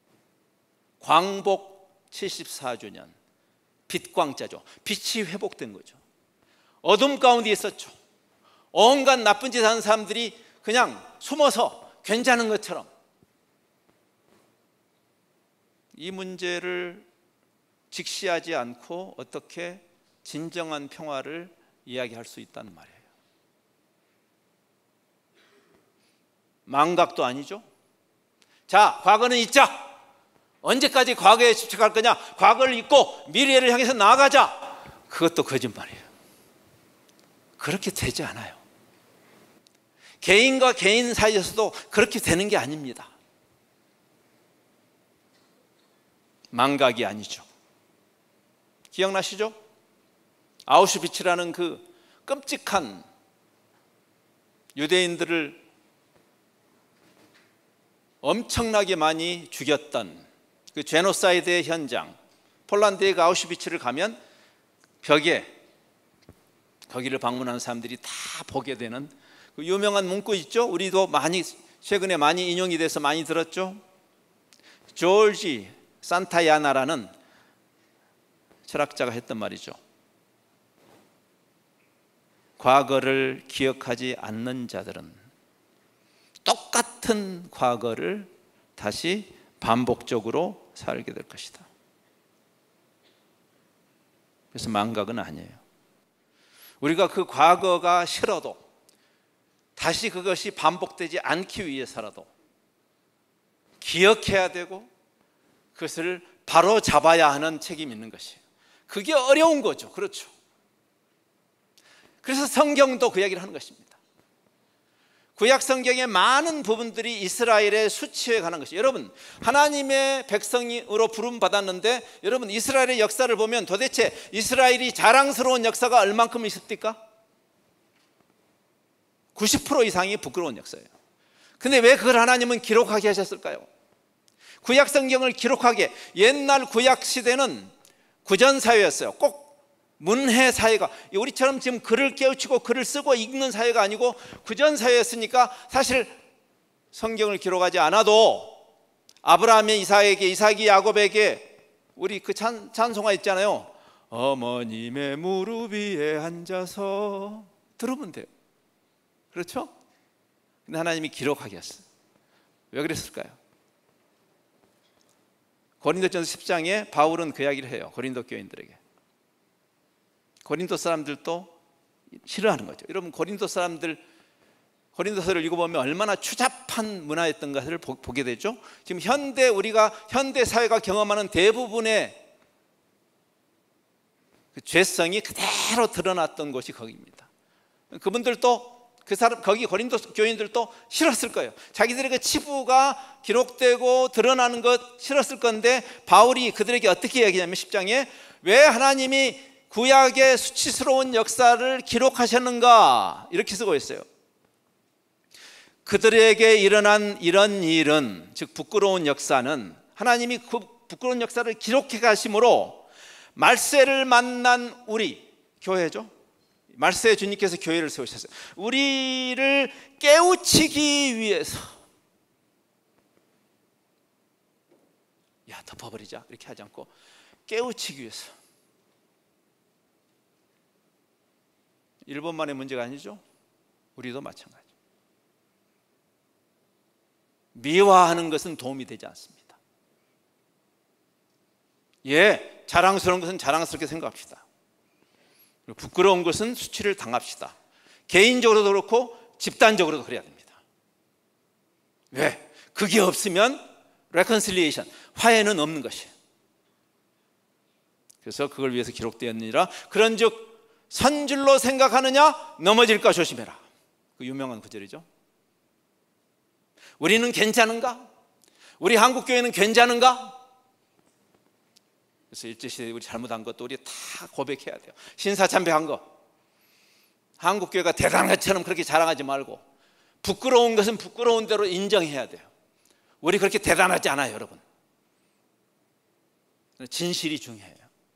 광복 칠십사 주년, 빛광자죠. 빛이 회복된 거죠. 어둠 가운데 있었죠. 온갖 나쁜 짓 하는 사람들이 그냥 숨어서 괜찮은 것처럼. 이 문제를 직시하지 않고 어떻게 진정한 평화를 이야기할 수 있다는 말이에요. 망각도 아니죠. 자, 과거는 잊자. 언제까지 과거에 집착할 거냐? 과거를 잊고 미래를 향해서 나아가자. 그것도 거짓말이에요. 그렇게 되지 않아요. 개인과 개인 사이에서도 그렇게 되는 게 아닙니다. 망각이 아니죠. 기억나시죠? 아우슈비츠라는 그 끔찍한 유대인들을 엄청나게 많이 죽였던 그 제노사이드의 현장, 폴란드의 그 아우슈비츠를 가면 벽에 거기를 방문하는 사람들이 다 보게 되는 그 유명한 문구 있죠? 우리도 많이 최근에 많이 인용이 돼서 많이 들었죠? 조르지 산타야나라는 철학자가 했던 말이죠. 과거를 기억하지 않는 자들은 똑같은 과거를 다시 반복적으로 살게 될 것이다. 그래서 망각은 아니에요. 우리가 그 과거가 싫어도 다시 그것이 반복되지 않기 위해서라도 기억해야 되고 그것을 바로 잡아야 하는 책임이 있는 것이에요. 그게 어려운 거죠. 그렇죠. 그래서 성경도 그 이야기를 하는 것입니다. 구약 성경의 많은 부분들이 이스라엘의 수치에 관한 것이에요. 여러분, 하나님의 백성으로 부름 받았는데, 여러분 이스라엘의 역사를 보면 도대체 이스라엘이 자랑스러운 역사가 얼만큼 있습니까? 구십 퍼센트 이상이 부끄러운 역사예요. 근데 왜 그걸 하나님은 기록하게 하셨을까요? 구약 성경을 기록하게, 옛날 구약 시대는 구전 사회였어요. 꼭 문해 사회가, 우리처럼 지금 글을 깨우치고 글을 쓰고 읽는 사회가 아니고 구전 사회였으니까 사실 성경을 기록하지 않아도 아브라함의 이삭에게, 이삭이 야곱에게, 우리 그 찬, 찬송가 있잖아요. 어머님의 무릎 위에 앉아서, 들으면 돼요. 그렇죠? 근데 하나님이 기록하게 했어요. 왜 그랬을까요? 고린도전서 십 장에 바울은 그 이야기를 해요. 고린도 교인들에게. 고린도 사람들도 싫어하는 거죠. 여러분, 고린도 사람들, 고린도서를 읽어보면 얼마나 추잡한 문화였던 것을 보게 되죠. 지금 현대, 우리가 현대 사회가 경험하는 대부분의 그 죄성이 그대로 드러났던 곳이 거기입니다. 그분들도 그 사람 거기 고린도 교인들도 싫었을 거예요. 자기들의 그 치부가 기록되고 드러나는 것 싫었을 건데 바울이 그들에게 어떻게 얘기하냐면 십 장에 왜 하나님이 구약의 수치스러운 역사를 기록하셨는가 이렇게 쓰고 있어요. 그들에게 일어난 이런 일은, 즉 부끄러운 역사는 하나님이 그 부끄러운 역사를 기록해 가심으로 말세를 만난 우리, 교회죠. 말세 주님께서 교회를 세우셨어요. 우리를 깨우치기 위해서, 야 덮어버리자 이렇게 하지 않고 깨우치기 위해서. 일본만의 문제가 아니죠. 우리도 마찬가지. 미화하는 것은 도움이 되지 않습니다. 예, 자랑스러운 것은 자랑스럽게 생각합시다. 부끄러운 것은 수치를 당합시다. 개인적으로도 그렇고 집단적으로도 그래야 됩니다. 왜? 그게 없으면 reconciliation, 화해는 없는 것이에요. 그래서 그걸 위해서 기록되었느니라. 그런즉 선줄로 생각하느냐 넘어질까 조심해라. 그 유명한 구절이죠. 우리는 괜찮은가? 우리 한국교회는 괜찮은가? 그래서 일제시대에 우리 잘못한 것도 우리 다 고백해야 돼요. 신사참배한 거 한국교회가 대단한 것처럼 그렇게 자랑하지 말고 부끄러운 것은 부끄러운 대로 인정해야 돼요. 우리 그렇게 대단하지 않아요, 여러분. 진실이 중요해요.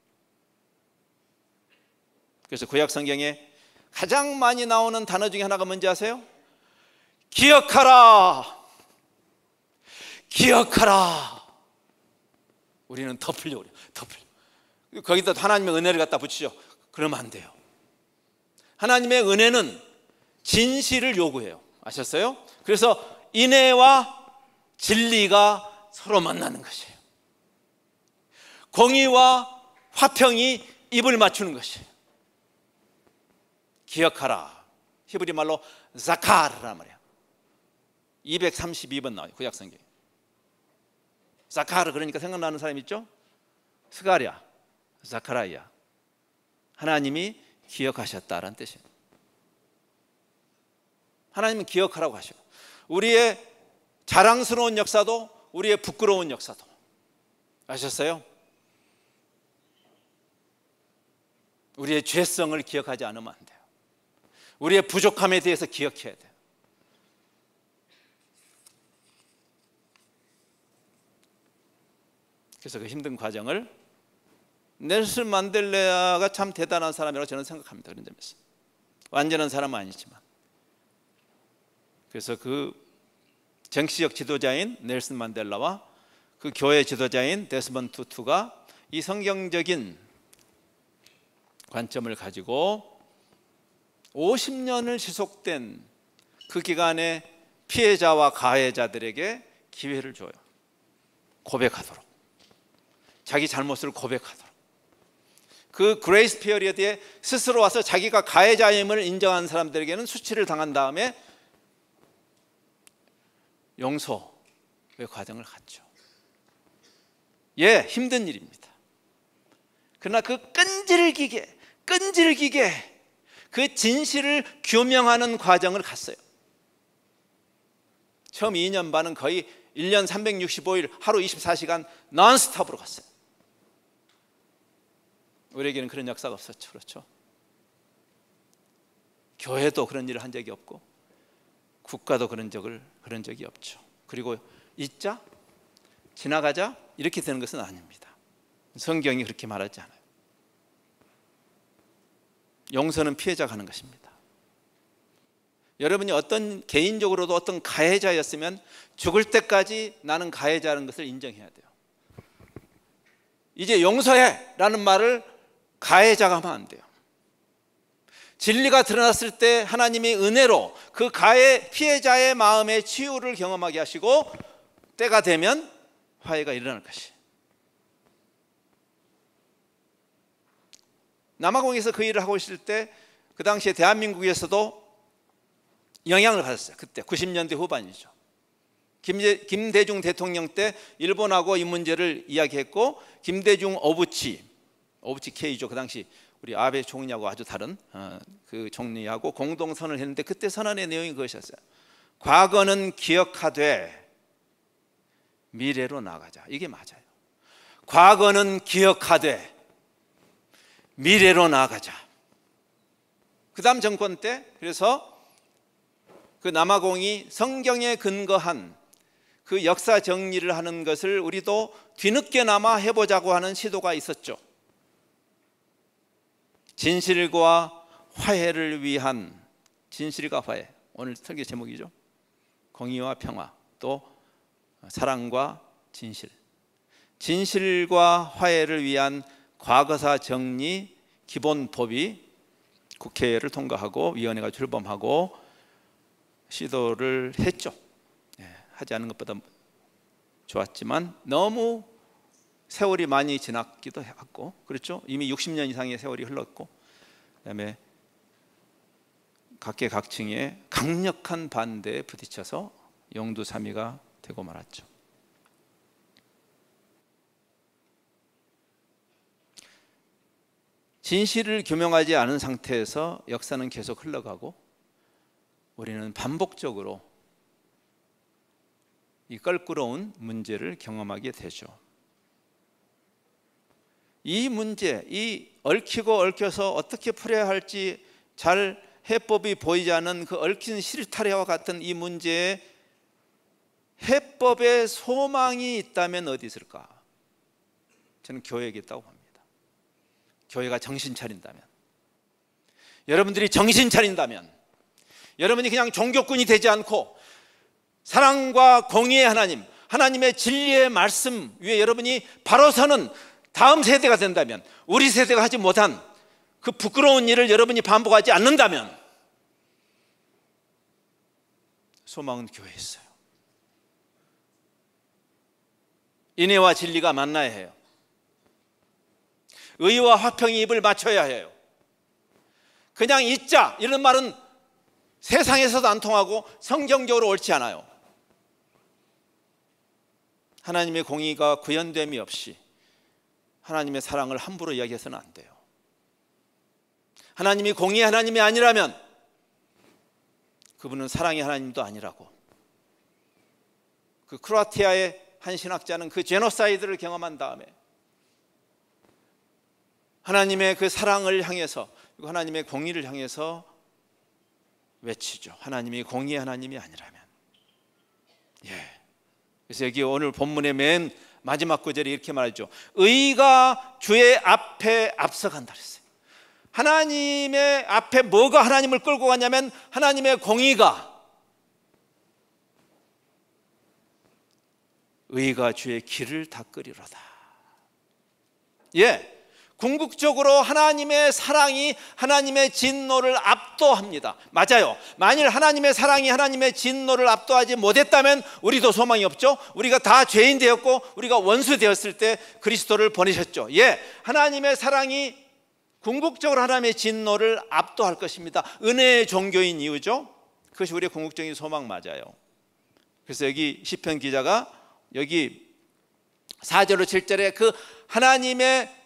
그래서 구약 성경에 가장 많이 나오는 단어 중에 하나가 뭔지 아세요? 기억하라, 기억하라. 우리는 덮으려고 그래요. 덮으려. 거기다 하나님의 은혜를 갖다 붙이죠. 그러면 안 돼요. 하나님의 은혜는 진실을 요구해요. 아셨어요? 그래서 인애와 진리가 서로 만나는 것이에요. 공의와 화평이 입을 맞추는 것이에요. 기억하라. 히브리 말로 자카르란 말이에요. 이백삼십이 번 나와요, 구약 성경에. 자카르, 그러니까 생각나는 사람 있죠? 스가랴, 자카라야. 하나님이 기억하셨다라는 뜻이에요. 하나님은 기억하라고 하셔요. 우리의 자랑스러운 역사도 우리의 부끄러운 역사도. 아셨어요? 우리의 죄성을 기억하지 않으면 안 돼요. 우리의 부족함에 대해서 기억해야 돼요. 그래서 그 힘든 과정을 넬슨 만델라가 참 대단한 사람이라고 저는 생각합니다. 그런 점에서 완전한 사람은 아니지만. 그래서 그 정치적 지도자인 넬슨 만델라와 그 교회 지도자인 데스먼드 투투가 이 성경적인 관점을 가지고 오십 년을 지속된 그 기간에 피해자와 가해자들에게 기회를 줘요. 고백하도록, 자기 잘못을 고백하도록. 그 그레이스 피어리어드에 스스로 와서 자기가 가해자임을 인정한 사람들에게는 수치를 당한 다음에 용서의 과정을 갖죠. 예, 힘든 일입니다. 그러나 그 끈질기게 끈질기게 그 진실을 규명하는 과정을 갔어요. 처음 이 년 반은 거의 일 년 삼백육십오 일 하루 이십사 시간 논스톱으로 갔어요. 우리에게는 그런 역사가 없었죠. 그렇죠? 교회도 그런 일을 한 적이 없고 국가도 그런 적을 그런 적이 없죠. 그리고 잊자, 지나가자 이렇게 되는 것은 아닙니다. 성경이 그렇게 말하지 않아요. 용서는 피해자가 하는 것입니다. 여러분이 어떤 개인적으로도 어떤 가해자였으면 죽을 때까지 나는 가해자라는 것을 인정해야 돼요. 이제 용서해 라는 말을 가해자가 하면 안 돼요. 진리가 드러났을 때 하나님이 은혜로 그 가해 피해자의 마음의 치유를 경험하게 하시고 때가 되면 화해가 일어날 것이에요. 남아공에서 그 일을 하고 있을 때 그 당시에 대한민국에서도 영향을 받았어요. 그때 구십 년대 후반이죠. 김대, 김대중 대통령 때 일본하고 이 문제를 이야기했고 김대중 오부치, 오부치 K죠. 그 당시 우리 아베 총리하고 아주 다른 어, 그 총리하고 공동선언을 했는데 그때 선언의 내용이 그것이었어요. 과거는 기억하되 미래로 나가자. 이게 맞아요. 과거는 기억하되 미래로 나가자. 그 다음 정권 때 그래서 그 남아공이 성경에 근거한 그 역사 정리를 하는 것을 우리도 뒤늦게나마 해보자고 하는 시도가 있었죠. 진실과 화해를 위한, 진실과 화해, 오늘 설교 제목이죠. 공의와 평화, 또 사랑과 진실, 진실과 화해를 위한 과거사 정리 기본법이 국회를 통과하고 위원회가 출범하고 시도를 했죠. 예, 하지 않은 것보다 좋았지만 너무 세월이 많이 지났기도 했고, 그렇죠? 이미 육십 년 이상의 세월이 흘렀고, 그다음에 각계각층의 강력한 반대에 부딪혀서 영두삼위가 되고 말았죠. 진실을 규명하지 않은 상태에서 역사는 계속 흘러가고 우리는 반복적으로 이 껄끄러운 문제를 경험하게 되죠. 이 문제, 이 얽히고 얽혀서 어떻게 풀어야 할지 잘 해법이 보이지 않는 그 얽힌 실타래와 같은 이 문제에 해법의 소망이 있다면 어디 있을까? 저는 교회에 있다고 봅니다. 교회가 정신 차린다면, 여러분들이 정신 차린다면, 여러분이 그냥 종교꾼이 되지 않고 사랑과 공의의 하나님, 하나님의 진리의 말씀 위에 여러분이 바로 서는 다음 세대가 된다면, 우리 세대가 하지 못한 그 부끄러운 일을 여러분이 반복하지 않는다면 소망은 교회에 있어요. 인애와 진리가 만나야 해요. 의와 화평이 입을 맞춰야 해요. 그냥 있자 이런 말은 세상에서도 안 통하고 성경적으로 옳지 않아요. 하나님의 공의가 구현됨이 없이 하나님의 사랑을 함부로 이야기해서는 안 돼요. 하나님이 공의의 하나님이 아니라면 그분은 사랑의 하나님도 아니라고. 그 크로아티아의 한 신학자는 그 제노사이드를 경험한 다음에 하나님의 그 사랑을 향해서, 그리고 하나님의 공의를 향해서 외치죠. 하나님이 공의의 하나님이 아니라면. 예. 그래서 여기 오늘 본문의 맨 마지막 구절에 이렇게 말하죠. 의가 주의 앞에 앞서간다 그랬어요. 하나님의 앞에 뭐가 하나님을 끌고 가냐면 하나님의 공의가, 의가 주의 길을 닦으리로다. 예. 궁극적으로 하나님의 사랑이 하나님의 진노를 압도합니다. 맞아요. 만일 하나님의 사랑이 하나님의 진노를 압도하지 못했다면 우리도 소망이 없죠. 우리가 다 죄인 되었고 우리가 원수 되었을 때 그리스도를 보내셨죠. 예, 하나님의 사랑이 궁극적으로 하나님의 진노를 압도할 것입니다. 은혜의 종교인 이유죠. 그것이 우리의 궁극적인 소망 맞아요. 그래서 여기 시편 기자가 여기 사 절로 칠 절에 그 하나님의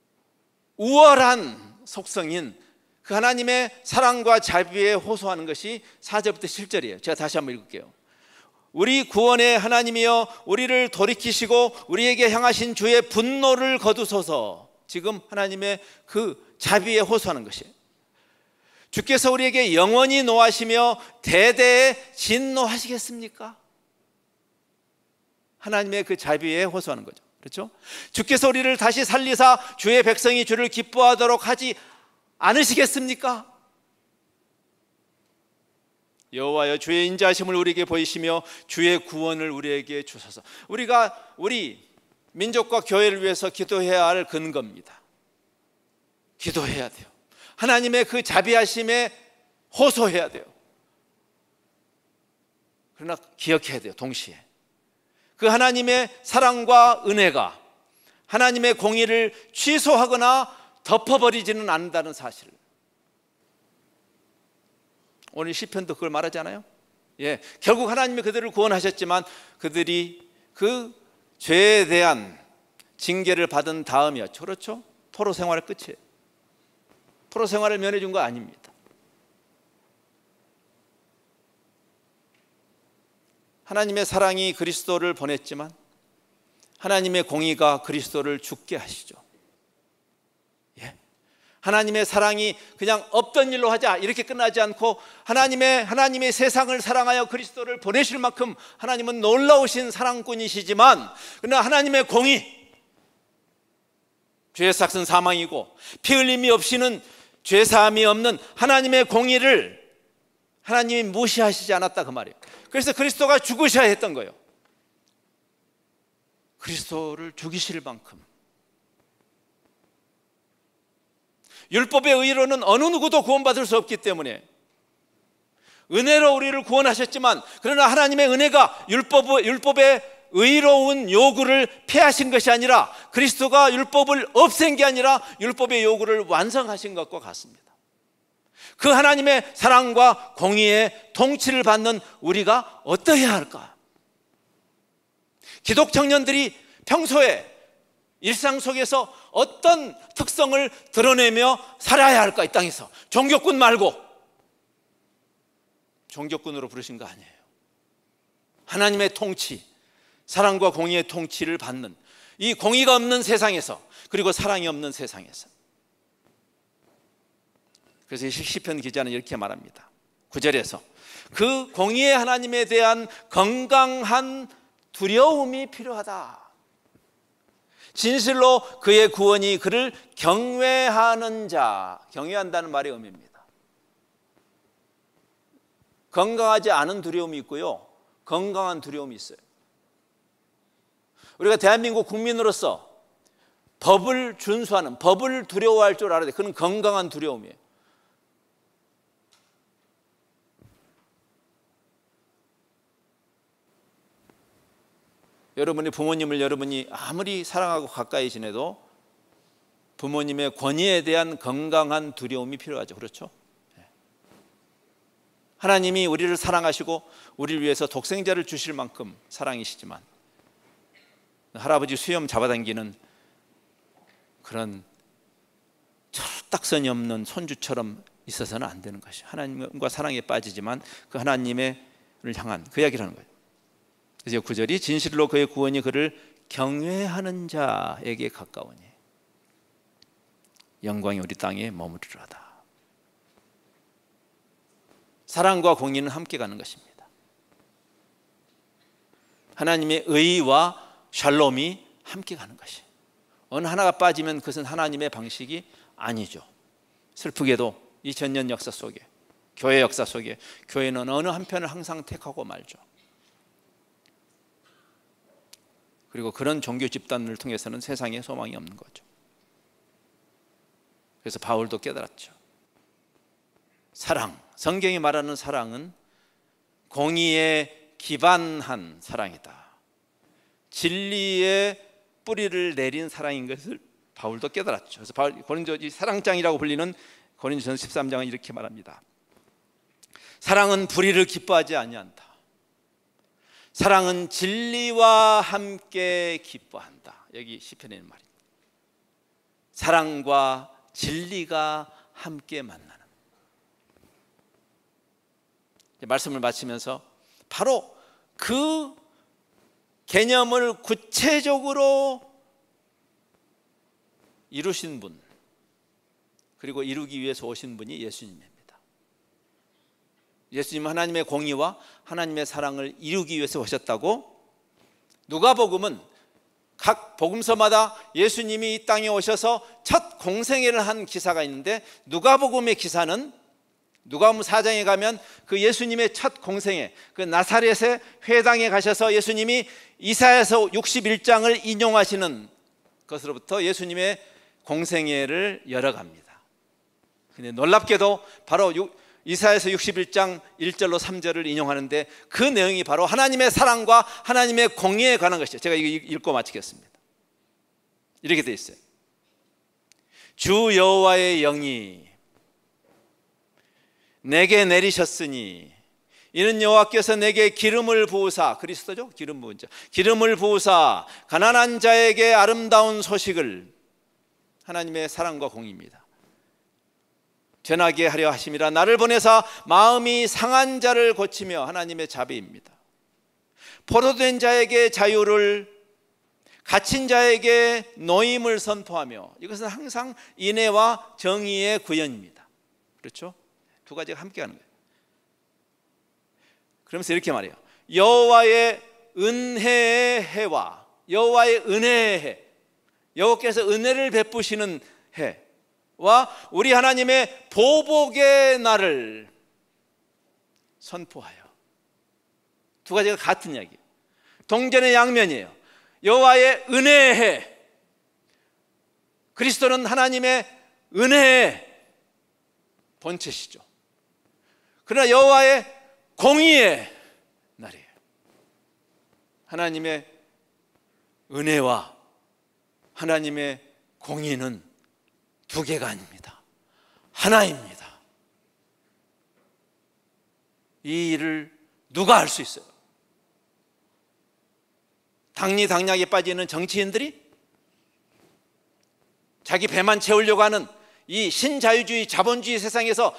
우월한 속성인 그 하나님의 사랑과 자비에 호소하는 것이 사 절부터 칠 절이에요. 제가 다시 한번 읽을게요. 우리 구원의 하나님이여 우리를 돌이키시고 우리에게 향하신 주의 분노를 거두소서. 지금 하나님의 그 자비에 호소하는 것이에요. 주께서 우리에게 영원히 노하시며 대대에 진노하시겠습니까? 하나님의 그 자비에 호소하는 거죠. 그렇죠? 주께서 우리를 다시 살리사 주의 백성이 주를 기뻐하도록 하지 않으시겠습니까? 여호와여 주의 인자하심을 우리에게 보이시며 주의 구원을 우리에게 주소서. 우리가 우리 민족과 교회를 위해서 기도해야 할 근거입니다. 기도해야 돼요. 하나님의 그 자비하심에 호소해야 돼요. 그러나 기억해야 돼요. 동시에 그 하나님의 사랑과 은혜가 하나님의 공의를 취소하거나 덮어버리지는 않는다는 사실을. 오늘 시편도 그걸 말하잖아요. 예, 결국 하나님이 그들을 구원하셨지만 그들이 그 죄에 대한 징계를 받은 다음이었죠. 그렇죠? 토로 생활의 끝이에요. 프로 생활을 면해준 거 아닙니다. 하나님의 사랑이 그리스도를 보냈지만 하나님의 공의가 그리스도를 죽게 하시죠. 예. 하나님의 사랑이 그냥 없던 일로 하자 이렇게 끝나지 않고 하나님의 하나님의 세상을 사랑하여 그리스도를 보내실 만큼 하나님은 놀라우신 사랑꾼이시지만, 그러나 하나님의 공의, 죄의 삭은 사망이고 피 흘림이 없이는 죄 사함이 없는 하나님의 공의를 하나님이 무시하시지 않았다 그 말이에요. 그래서 그리스도가 죽으셔야 했던 거예요. 그리스도를 죽이실 만큼. 율법의 의로는 어느 누구도 구원받을 수 없기 때문에 은혜로 우리를 구원하셨지만, 그러나 하나님의 은혜가 율법, 율법의 의로운 요구를 폐하신 것이 아니라 그리스도가 율법을 없앤 게 아니라 율법의 요구를 완성하신 것과 같습니다. 그 하나님의 사랑과 공의의 통치를 받는 우리가 어떠해야 할까? 기독 청년들이 평소에 일상 속에서 어떤 특성을 드러내며 살아야 할까? 이 땅에서 종교꾼 말고. 종교꾼으로 부르신 거 아니에요. 하나님의 통치, 사랑과 공의의 통치를 받는 이 공의가 없는 세상에서, 그리고 사랑이 없는 세상에서. 그래서 시편 기자는 이렇게 말합니다. 구 절에서 그 공의의 하나님에 대한 건강한 두려움이 필요하다. 진실로 그의 구원이 그를 경외하는 자. 경외한다는 말의 의미입니다. 건강하지 않은 두려움이 있고요, 건강한 두려움이 있어요. 우리가 대한민국 국민으로서 법을 준수하는, 법을 두려워할 줄 알아야 돼. 그건 건강한 두려움이에요. 여러분이 부모님을 여러분이 아무리 사랑하고 가까이 지내도 부모님의 권위에 대한 건강한 두려움이 필요하죠. 그렇죠? 하나님이 우리를 사랑하시고 우리를 위해서 독생자를 주실 만큼 사랑이시지만 할아버지 수염 잡아당기는 그런 철딱선이 없는 손주처럼 있어서는 안 되는 것이죠. 하나님과 사랑에 빠지지만 그 하나님을 향한 그 이야기를 하는 거예요. 그래서 구 절이 진실로 그의 구원이 그를 경외하는 자에게 가까우니 영광이 우리 땅에 머무르리로다. 사랑과 공의는 함께 가는 것입니다. 하나님의 의와 샬롬이 함께 가는 것이, 어느 하나가 빠지면 그것은 하나님의 방식이 아니죠. 슬프게도 이천 년 역사 속에, 교회 역사 속에 교회는 어느 한편을 항상 택하고 말죠. 그리고 그런 종교 집단을 통해서는 세상에 소망이 없는 거죠. 그래서 바울도 깨달았죠. 사랑, 성경이 말하는 사랑은 공의에 기반한 사랑이다. 진리의 뿌리를 내린 사랑인 것을 바울도 깨달았죠. 그래서 바울, 고린도 사랑장이라고 불리는 고린도전서 십삼 장은 이렇게 말합니다. 사랑은 불의를 기뻐하지 아니한다. 사랑은 진리와 함께 기뻐한다. 여기 시편에 있는 말입니다. 사랑과 진리가 함께 만나는. 말씀을 마치면서 바로 그 개념을 구체적으로 이루신 분, 그리고 이루기 위해서 오신 분이 예수님입니다. 예수님은 하나님의 공의와 하나님의 사랑을 이루기 위해서 오셨다고 누가복음은 각 복음서마다 예수님이 이 땅에 오셔서 첫 공생애를 한 기사가 있는데, 누가복음의 기사는 누가복음 사 장에 가면 그 예수님의 첫 공생애, 그 나사렛의 회당에 가셔서 예수님이 이사야서 육십일 장을 인용하시는 것으로부터 예수님의 공생애를 열어갑니다. 근데 놀랍게도 바로 이사야서 육십일 장 일 절로 삼 절을 인용하는데 그 내용이 바로 하나님의 사랑과 하나님의 공의에 관한 것이죠. 제가 이거 읽고 마치겠습니다. 이렇게 되어 있어요. 주 여호와의 영이 내게 내리셨으니 이는 여호와께서 내게 기름을 부으사, 그리스도죠? 기름 부은 자. 기름을 부으사 가난한 자에게 아름다운 소식을, 하나님의 사랑과 공의입니다. 전하게 하려 하심이라. 나를 보내사 마음이 상한 자를 고치며, 하나님의 자비입니다. 포로된 자에게 자유를, 갇힌 자에게 노임을 선포하며, 이것은 항상 인애와 정의의 구현입니다. 그렇죠? 두 가지가 함께 하는 거예요. 그러면서 이렇게 말해요. 여호와의 은혜의 해와, 여호와의 은혜의 해, 여호와께서 은혜를 베푸시는 해와 우리 하나님의 보복의 날을 선포하여. 두 가지가 같은 이야기예요. 동전의 양면이에요. 여호와의 은혜의 해, 그리스도는 하나님의 은혜의 본체시죠. 그러나 여호와의 공의의 날이에요. 하나님의 은혜와 하나님의 공의는 두 개가 아닙니다. 하나입니다. 이 일을 누가 할 수 있어요? 당리당략에 빠지는 정치인들이? 자기 배만 채우려고 하는 이 신자유주의 자본주의 세상에서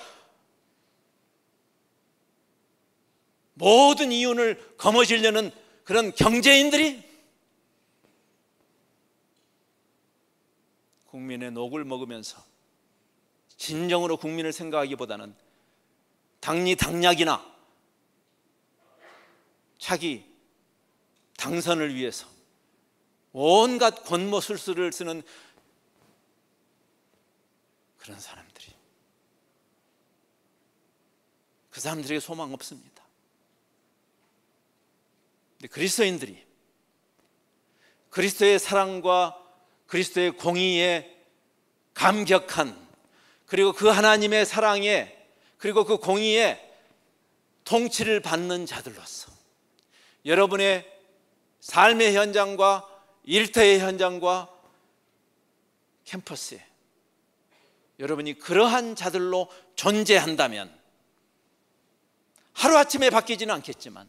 모든 이윤을 거머쥐려는 그런 경제인들이? 국민의 녹을 먹으면서 진정으로 국민을 생각하기보다는 당리당략이나 자기 당선을 위해서 온갖 권모술수를 쓰는 그런 사람들이, 그 사람들에게 소망 없습니다. 근데 그리스도인들이 그리스도의 사랑과 그리스도의 공의에 감격한, 그리고 그 하나님의 사랑에, 그리고 그 공의에 통치를 받는 자들로서 여러분의 삶의 현장과 일터의 현장과 캠퍼스에 여러분이 그러한 자들로 존재한다면 하루아침에 바뀌지는 않겠지만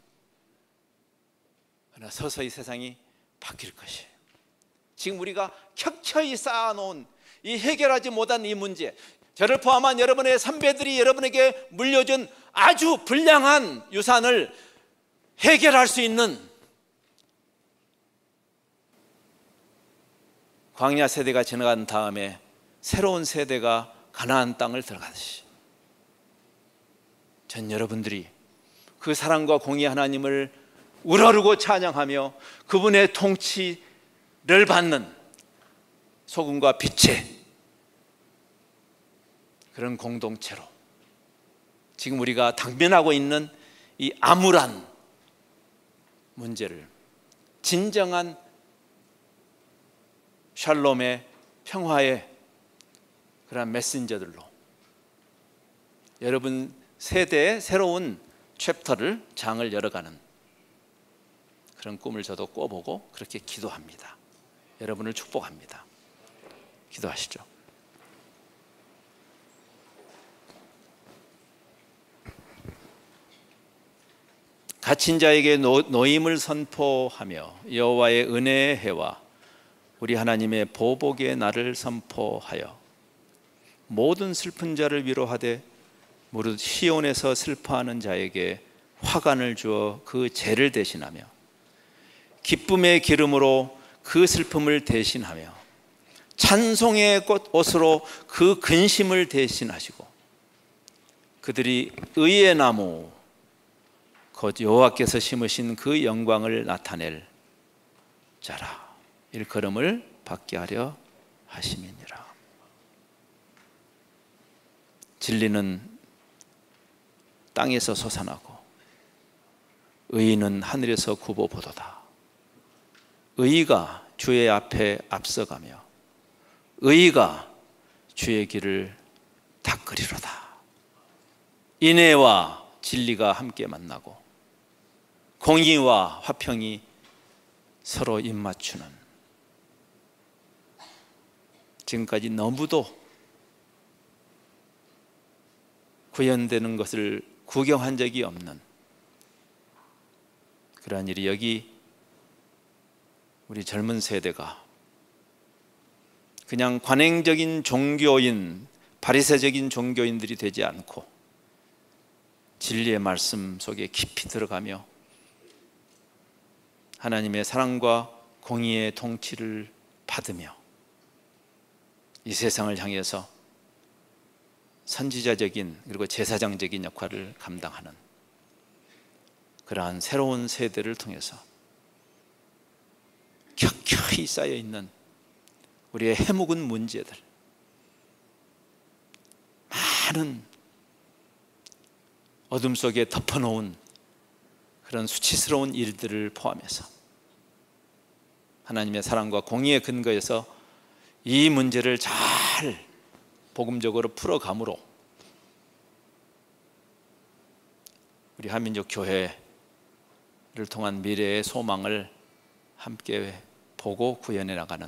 그러나 서서히 세상이 바뀔 것이에요. 지금 우리가 켜켜이 쌓아놓은 이 해결하지 못한 이 문제, 저를 포함한 여러분의 선배들이 여러분에게 물려준 아주 불량한 유산을 해결할 수 있는 광야 세대가 지나간 다음에 새로운 세대가 가나안 땅을 들어가듯이 전 여러분들이 그 사랑과 공의 하나님을 우러르고 찬양하며 그분의 통치를 받는 소금과 빛의 그런 공동체로 지금 우리가 당면하고 있는 이 암울한 문제를 진정한 샬롬의 평화의 그런 메신저들로 여러분 세대의 새로운 챕터를, 장을 열어가는 그런 꿈을 저도 꿔보고 그렇게 기도합니다. 여러분을 축복합니다. 기도하시죠. 갇힌 자에게 노, 노임을 선포하며 여호와의 은혜의 해와 우리 하나님의 보복의 날을 선포하여 모든 슬픈 자를 위로하되 무릇 시온에서 슬퍼하는 자에게 화관을 주어 그 죄를 대신하며 기쁨의 기름으로 그 슬픔을 대신하며 찬송의 옷으로 그 근심을 대신하시고 그들이 의의 나무 곧 여호와께서 심으신 그 영광을 나타낼 자라 일컬음을 받게 하려 하심이니라. 진리는 땅에서 솟아나고 의인은 하늘에서 굽어보도다. 의가 주의 앞에 앞서가며 의가 주의 길을 닦으리로다. 인애와 진리가 함께 만나고 공의와 화평이 서로 입맞추는, 지금까지 너무도 구현되는 것을 구경한 적이 없는 그러한 일이 여기 우리 젊은 세대가 그냥 관행적인 종교인 바리새적인 종교인들이 되지 않고 진리의 말씀 속에 깊이 들어가며 하나님의 사랑과 공의의 통치를 받으며 이 세상을 향해서 선지자적인 그리고 제사장적인 역할을 감당하는 그러한 새로운 세대를 통해서 켜켜이 쌓여있는 우리의 해묵은 문제들, 많은 어둠 속에 덮어놓은 그런 수치스러운 일들을 포함해서 하나님의 사랑과 공의의 근거에서 이 문제를 잘 복음적으로 풀어감으로 우리 한민족 교회를 통한 미래의 소망을 함께 보고 구현해 나가는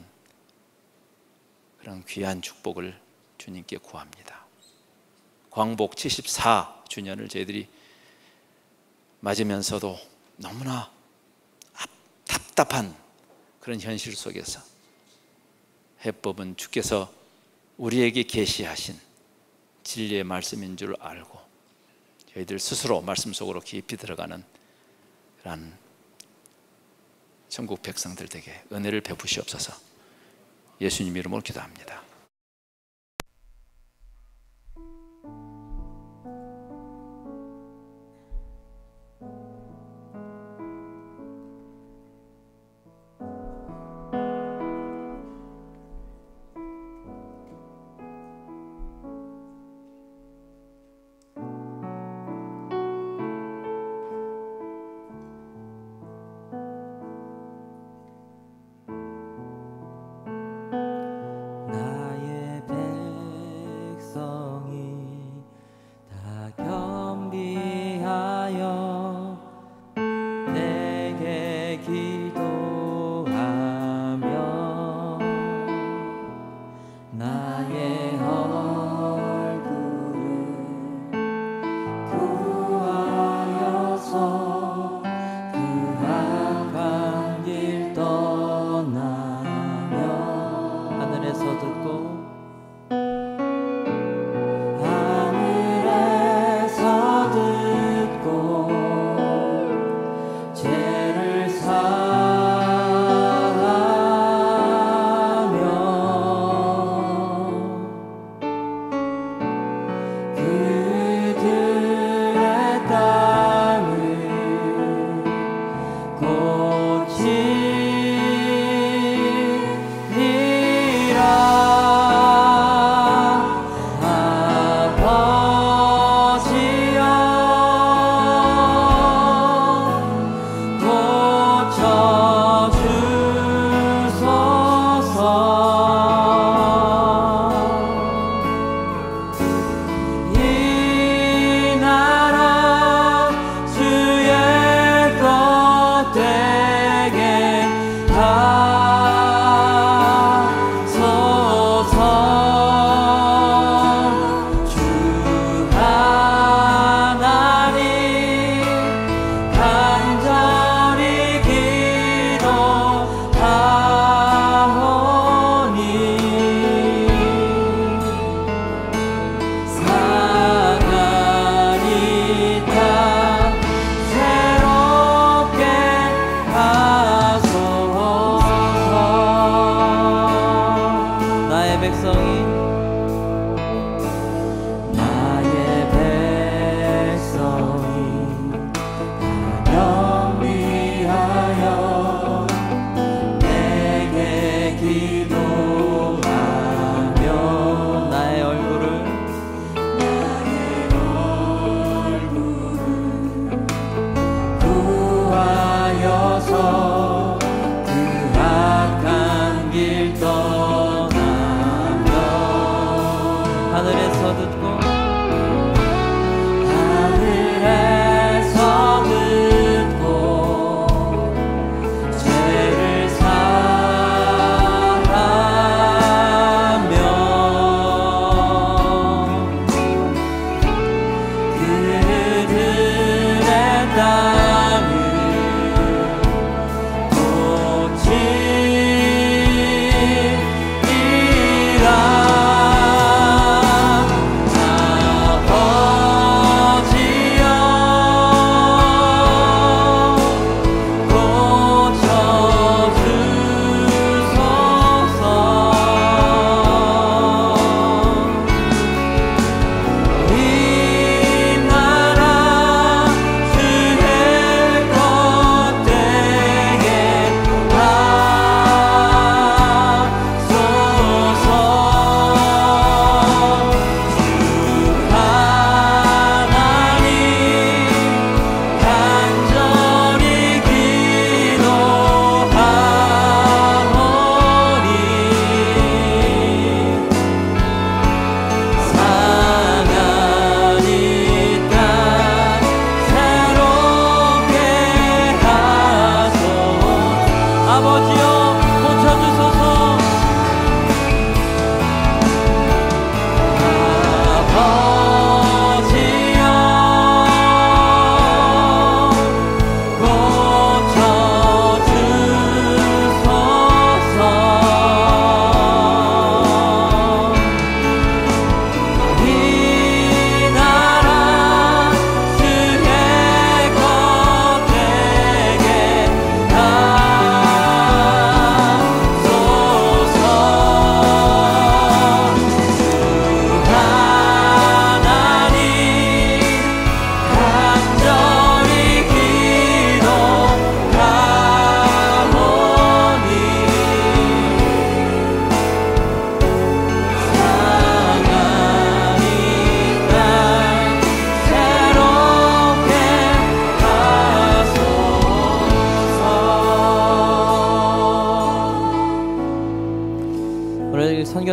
그런 귀한 축복을 주님께 구합니다. 광복 칠십사 주년을 저희들이 맞으면서도 너무나 답답한 그런 현실 속에서 해법은 주께서 우리에게 계시하신 진리의 말씀인 줄 알고 저희들 스스로 말씀 속으로 깊이 들어가는 그런 천국 백성들 되게 은혜를 베푸시옵소서. 예수님 이름으로 기도합니다.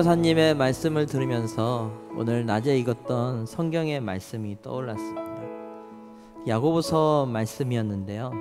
선교사님의 말씀을 들으면서 오늘 낮에 읽었던 성경의 말씀이 떠올랐습니다. 야고보서 말씀이었는데요.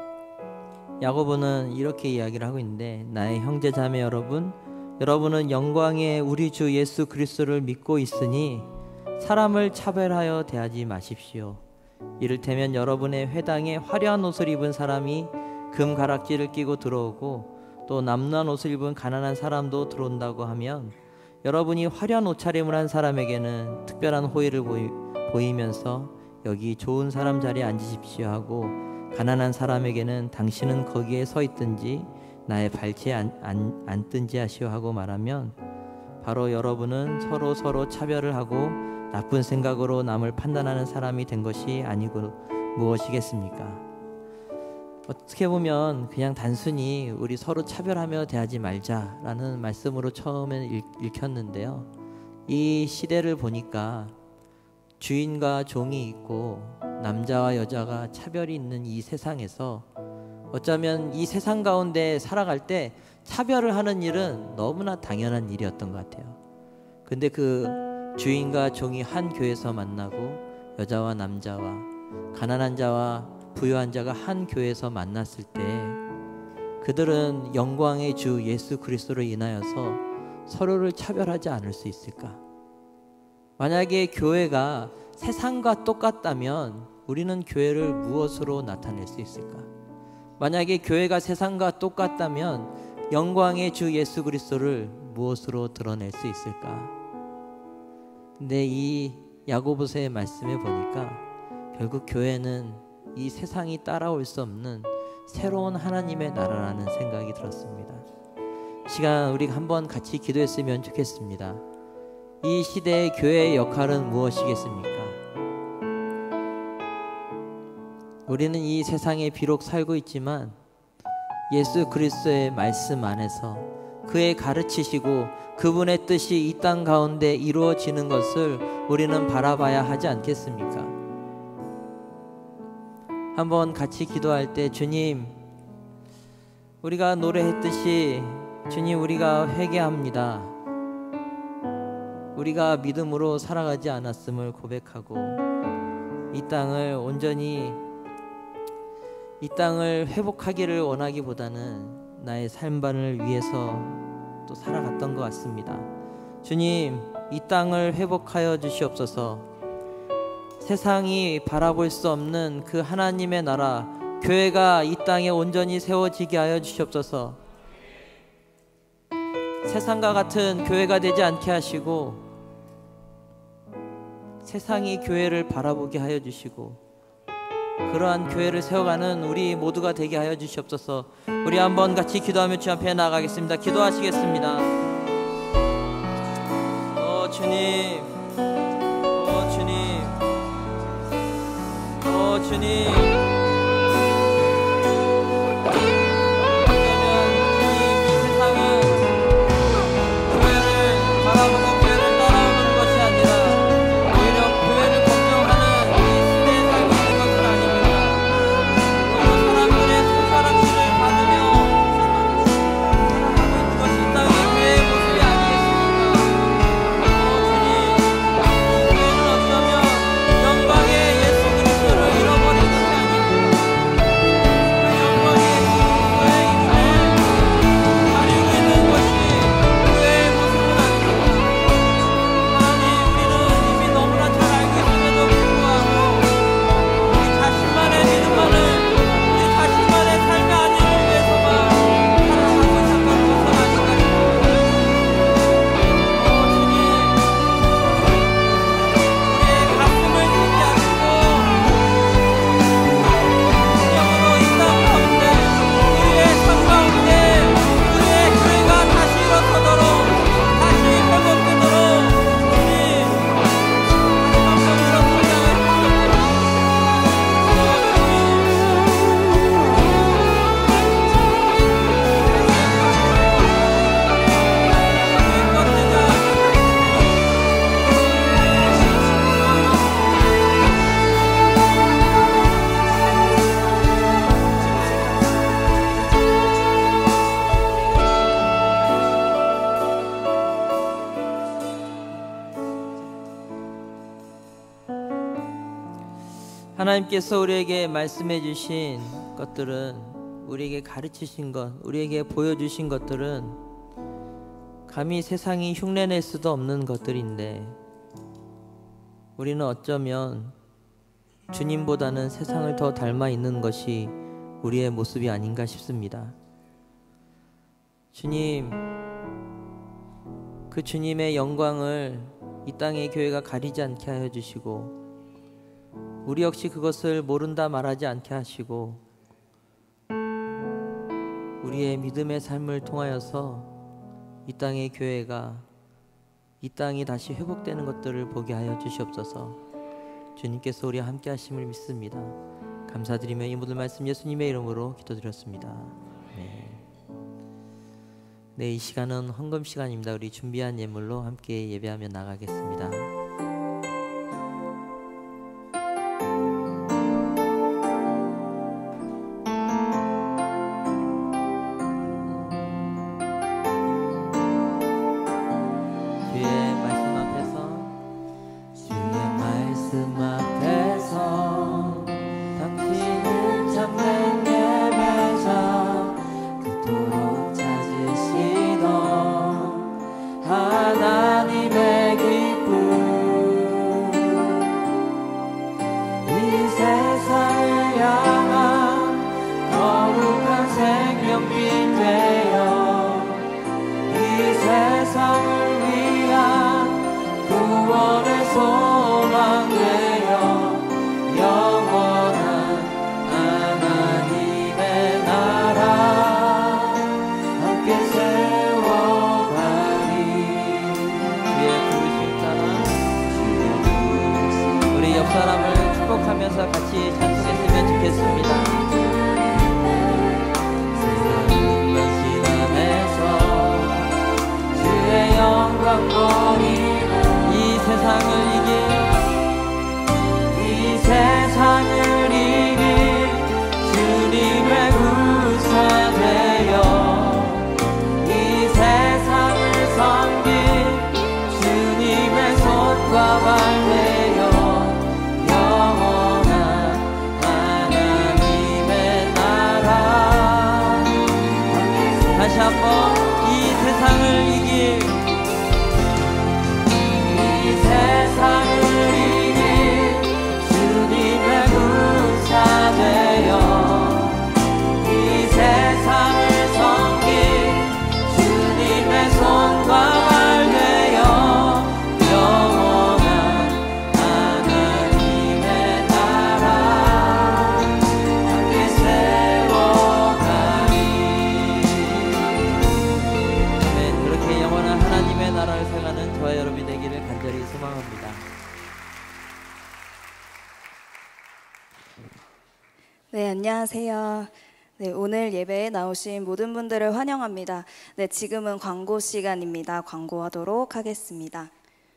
야고보는 이렇게 이야기를 하고 있는데, 나의 형제 자매 여러분, 여러분은 영광의 우리 주 예수 그리스도를 믿고 있으니 사람을 차별하여 대하지 마십시오. 이를테면 여러분의 회당에 화려한 옷을 입은 사람이 금 가락지를 끼고 들어오고 또 남루한 옷을 입은 가난한 사람도 들어온다고 하면 여러분이 화려한 옷차림을 한 사람에게는 특별한 호의를 보이, 보이면서 여기 좋은 사람 자리에 앉으십시오 하고, 가난한 사람에게는 당신은 거기에 서 있든지 나의 발치에 안, 안, 앉든지 하시오 하고 말하면 바로 여러분은 서로 서로 차별을 하고 나쁜 생각으로 남을 판단하는 사람이 된 것이 아니고 무엇이겠습니까? 어떻게 보면 그냥 단순히 우리 서로 차별하며 대하지 말자라는 말씀으로 처음엔 읽, 읽혔는데요. 이 시대를 보니까 주인과 종이 있고 남자와 여자가 차별이 있는 이 세상에서 어쩌면 이 세상 가운데 살아갈 때 차별을 하는 일은 너무나 당연한 일이었던 것 같아요. 근데 그 주인과 종이 한 교회에서 만나고 여자와 남자와 가난한 자와 부유한 자가 한 교회에서 만났을 때 그들은 영광의 주 예수 그리스도로 인하여서 서로를 차별하지 않을 수 있을까? 만약에 교회가 세상과 똑같다면 우리는 교회를 무엇으로 나타낼 수 있을까? 만약에 교회가 세상과 똑같다면 영광의 주 예수 그리스도를 무엇으로 드러낼 수 있을까? 근데 이 야고보서의 말씀에 보니까 결국 교회는 이 세상이 따라올 수 없는 새로운 하나님의 나라라는 생각이 들었습니다. 시간 우리 한번 같이 기도했으면 좋겠습니다. 이 시대의 교회의 역할은 무엇이겠습니까? 우리는 이 세상에 비록 살고 있지만 예수 그리스도의 말씀 안에서 그의 가르치시고 그분의 뜻이 이 땅 가운데 이루어지는 것을 우리는 바라봐야 하지 않겠습니까? 한번 같이 기도할 때, 주님, 우리가 노래했듯이 주님, 우리가 회개합니다. 우리가 믿음으로 살아가지 않았음을 고백하고 이 땅을 온전히 이 땅을 회복하기를 원하기보다는 나의 삶반을 위해서 또 살아갔던 것 같습니다. 주님, 이 땅을 회복하여 주시옵소서. 세상이 바라볼 수 없는 그 하나님의 나라, 교회가 이 땅에 온전히 세워지게 하여 주시옵소서. 세상과 같은 교회가 되지 않게 하시고 세상이 교회를 바라보게 하여 주시고 그러한 교회를 세워가는 우리 모두가 되게 하여 주시옵소서. 우리 한번 같이 기도하며 주 앞에 나아가겠습니다. 기도하시겠습니다. 오 주님, 오 주님, 오 주님. 하나님께서 우리에게 말씀해 주신 것들은, 우리에게 가르치신 것, 우리에게 보여주신 것들은 감히 세상이 흉내낼 수도 없는 것들인데, 우리는 어쩌면 주님보다는 세상을 더 닮아 있는 것이 우리의 모습이 아닌가 싶습니다. 주님, 그 주님의 영광을 이 땅의 교회가 가리지 않게 하여 주시고, 우리 역시 그것을 모른다 말하지 않게 하시고, 우리의 믿음의 삶을 통하여서 이 땅의 교회가, 이 땅이 다시 회복되는 것들을 보게 하여 주시옵소서. 주님께서 우리와 함께 하심을 믿습니다. 감사드리며 이 모든 말씀 예수님의 이름으로 기도드렸습니다. 네. 네, 이 시간은 헌금 시간입니다. 우리 준비한 예물로 함께 예배하며 나가겠습니다. 네, 안녕하세요. 네, 오늘 예배에 나오신 모든 분들을 환영합니다. 네, 지금은 광고 시간입니다. 광고하도록 하겠습니다.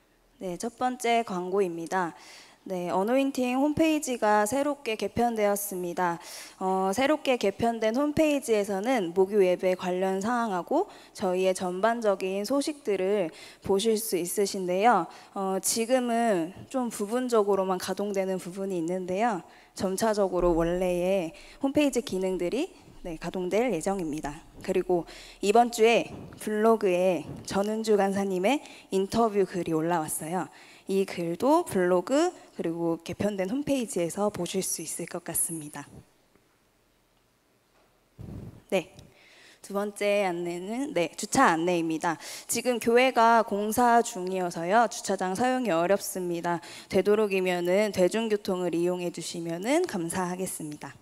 네, 첫 번째 광고입니다. 네, 어노인팅 홈페이지가 새롭게 개편되었습니다. 어, 새롭게 개편된 홈페이지에서는 목요 예배 관련 사항하고 저희의 전반적인 소식들을 보실 수 있으신데요. 어, 지금은 좀 부분적으로만 가동되는 부분이 있는데요. 점차적으로 원래의 홈페이지 기능들이 네, 가동될 예정입니다. 그리고 이번 주에 블로그에 전은주 간사님의 인터뷰 글이 올라왔어요. 이 글도 블로그 그리고 개편된 홈페이지에서 보실 수 있을 것 같습니다. 네. 두 번째 안내는 네, 주차 안내입니다. 지금 교회가 공사 중이어서요. 주차장 사용이 어렵습니다. 되도록이면은 대중교통을 이용해 주시면은 감사하겠습니다.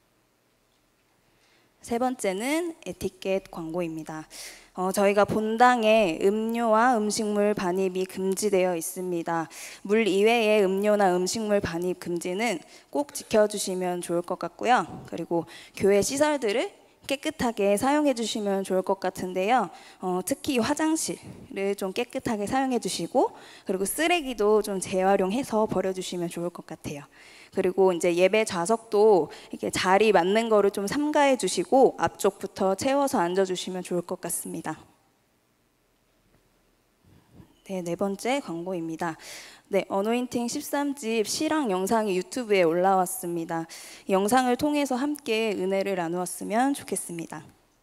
세 번째는 에티켓 광고입니다. 어, 저희가 본당에 음료와 음식물 반입이 금지되어 있습니다. 물 이외의 음료나 음식물 반입 금지는 꼭 지켜주시면 좋을 것 같고요. 그리고 교회 시설들을 깨끗하게 사용해 주시면 좋을 것 같은데요. 어, 특히 화장실을 좀 깨끗하게 사용해 주시고, 그리고 쓰레기도 좀 재활용해서 버려주시면 좋을 것 같아요. 그리고 이제 예배 좌석도 이렇게 자리 맞는 거를 좀 삼가해 주시고 앞쪽부터 채워서 앉아 주시면 좋을 것 같습니다. 네, 네 번째 광고입니다. 네, 어노인팅 십삼 집 시랑 영상이 유튜브에 올라왔습니다. 이 영상을 통해서 함께 은혜를 나누었으면 좋겠습니다.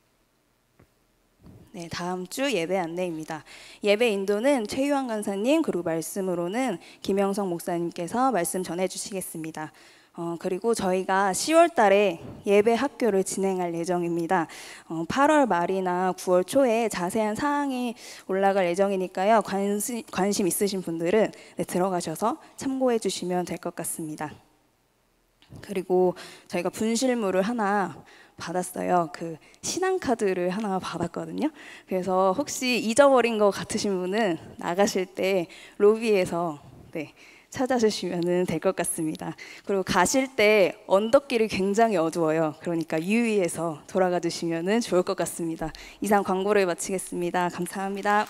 네, 다음 주 예배 안내입니다. 예배 인도는 최유한 간사님, 그리고 말씀으로는 김영성 목사님께서 말씀 전해주시겠습니다. 어, 그리고 저희가 시월 달에 예배 학교를 진행할 예정입니다. 어, 팔월 말이나 구월 초에 자세한 사항이 올라갈 예정이니까요. 관심, 관심 있으신 분들은 네, 들어가셔서 참고해 주시면 될 것 같습니다. 그리고 저희가 분실물을 하나 받았어요. 그 신앙카드를 하나 받았거든요. 그래서 혹시 잊어버린 것 같으신 분은 나가실 때 로비에서 네, 찾아주시면 될 것 같습니다. 그리고 가실 때 언덕길이 굉장히 어두워요. 그러니까 유의해서 돌아가 주시면 좋을 것 같습니다. 이상 광고를 마치겠습니다. 감사합니다.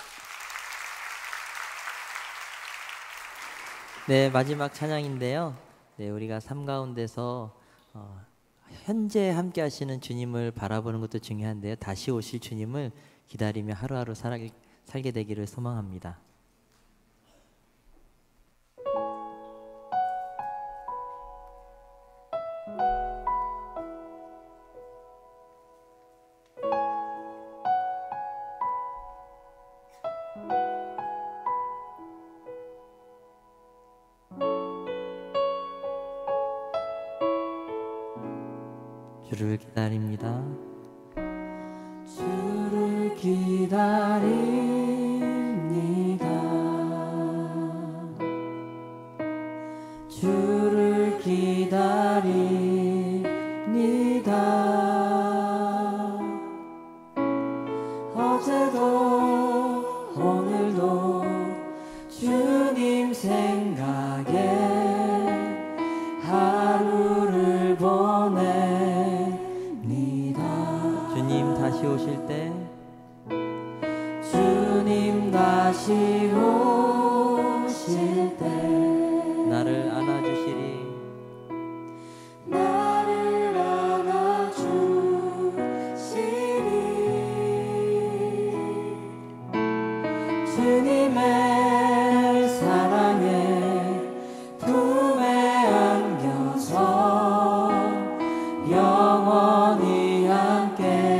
네, 마지막 찬양인데요. 네, 우리가 삶 가운데서 어, 현재 함께 하시는 주님을 바라보는 것도 중요한데요. 다시 오실 주님을 기다리며 하루하루 살아, 살게 되기를 소망합니다. 주를 기다립니다. 주를 기다립니다. 주를 기다립니다. 어제도 오늘도 주님 생각에 하루를 보내 다시 오실 때 주님 다시 오실 때 나를 안아주시리 나를 안아주시리 주님의 사랑에 품에 안겨서 영원히 함께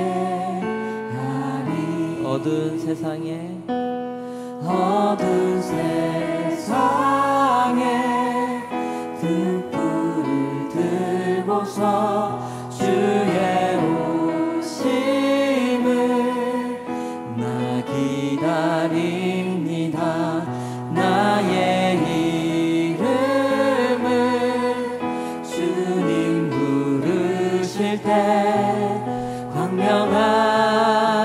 어두운 세상에 어두운 세상에 등불을 들고서 주의 오심을 나 기다립니다. 나의 이름을 주님 부르실 때 광명한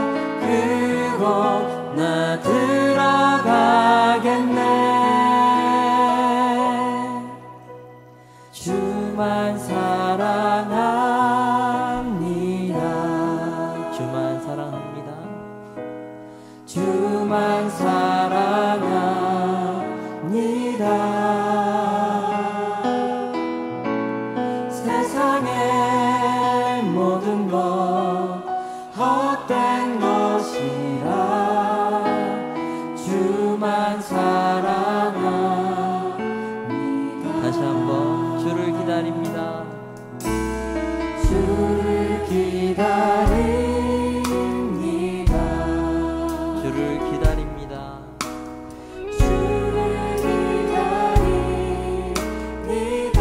나 들어가겠네. 주만 사랑합니다. 주만 사랑합니다. 주만 사랑합니다. 세상의 모든 것 헛된 것이라 주만 사랑합니다. 다시 한번 주를 기다립니다. 주를 기다립니다. 주를 기다립니다. 주를 기다립니다.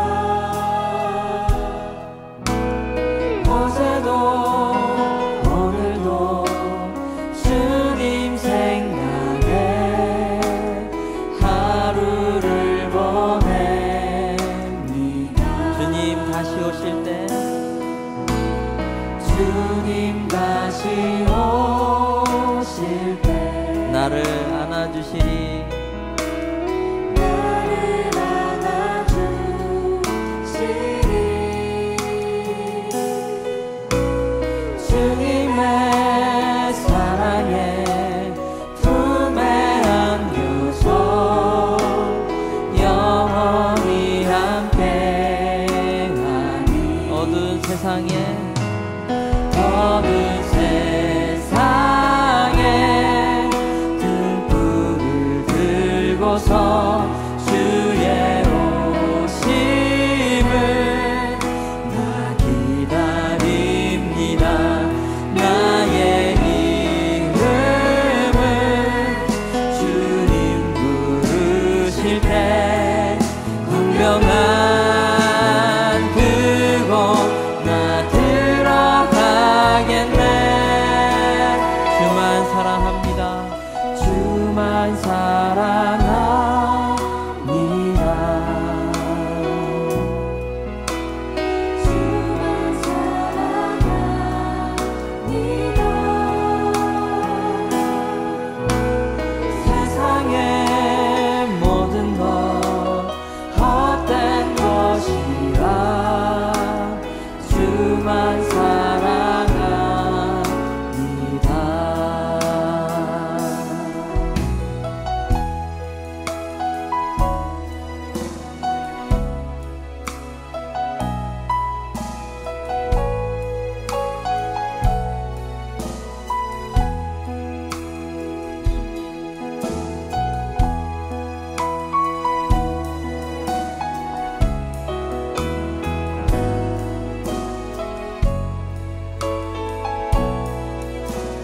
어제도 오늘도 주님 생각에 하루를 보냅니다. 주님 다시 오실 때 주님 다시 오실 때 나를 안아주시리 나를 안아주시리 주님의 사랑에 품에 안겨서 영원히 함께하니 어두운 세상에 어두운 세상에 등불을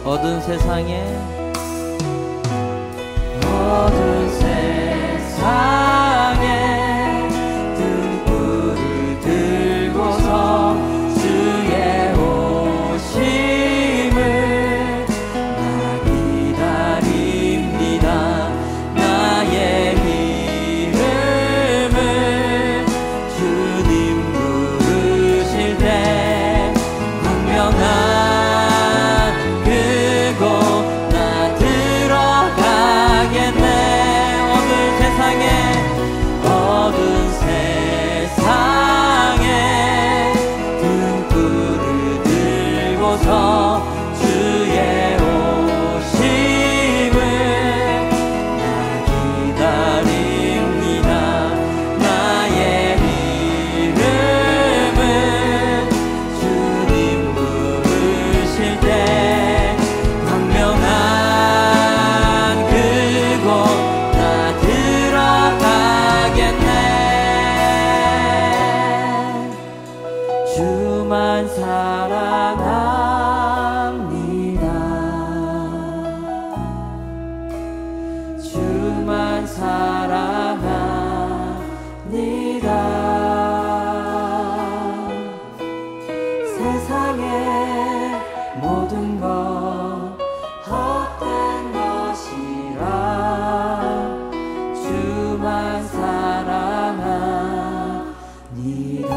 어두운 세상에 어두운 세상에 등불을 들고서 주의 오심을 나 기다립니다. 나의 이름을 주님 부르실 때 분명한 그곳 나 들어가겠네. 어두운 세상에 어두운 세상에 등불을 들고서 주의 오심을 나 기다립니다. 나의 이름을 주님 부르실 때 광명한 그곳 나 들어가겠네. 주만 사랑합니다. 주만 사랑합니다. 세상의 모든 것 헛된 것이라 주만 사랑합니다.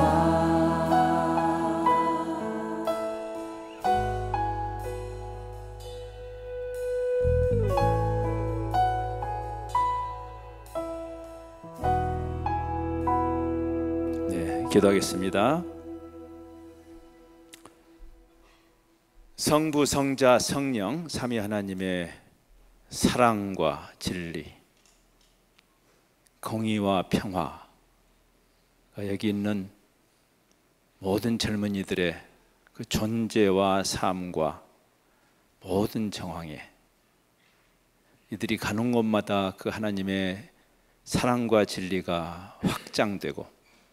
네, 기도하겠습니다. 성부, 성자, 성령 삼위 하나님의 사랑과 진리, 공의와 평화가 여기 있는 모든 젊은이들의 그 존재와 삶과 모든 정황에 이들이 가는 곳마다 그 하나님의 사랑과 진리가 확장되고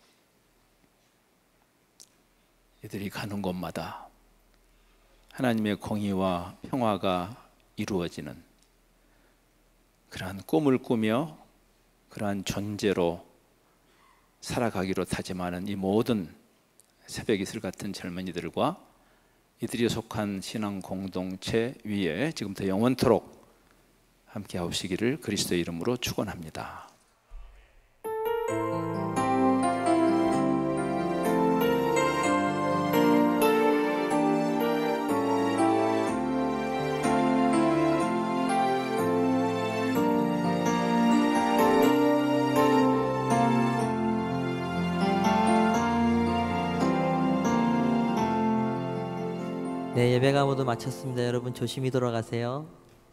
이들이 가는 곳마다 하나님의 공의와 평화가 이루어지는 그러한 꿈을 꾸며 그러한 존재로 살아가기로 다짐하는 이 모든 새벽 이슬 같은 젊은이들과 이들이 속한 신앙 공동체 위에 지금부터 영원토록 함께 하시기를 그리스도의 이름으로 축원합니다. 네, 예배가 모두 마쳤습니다. 여러분 조심히 돌아가세요.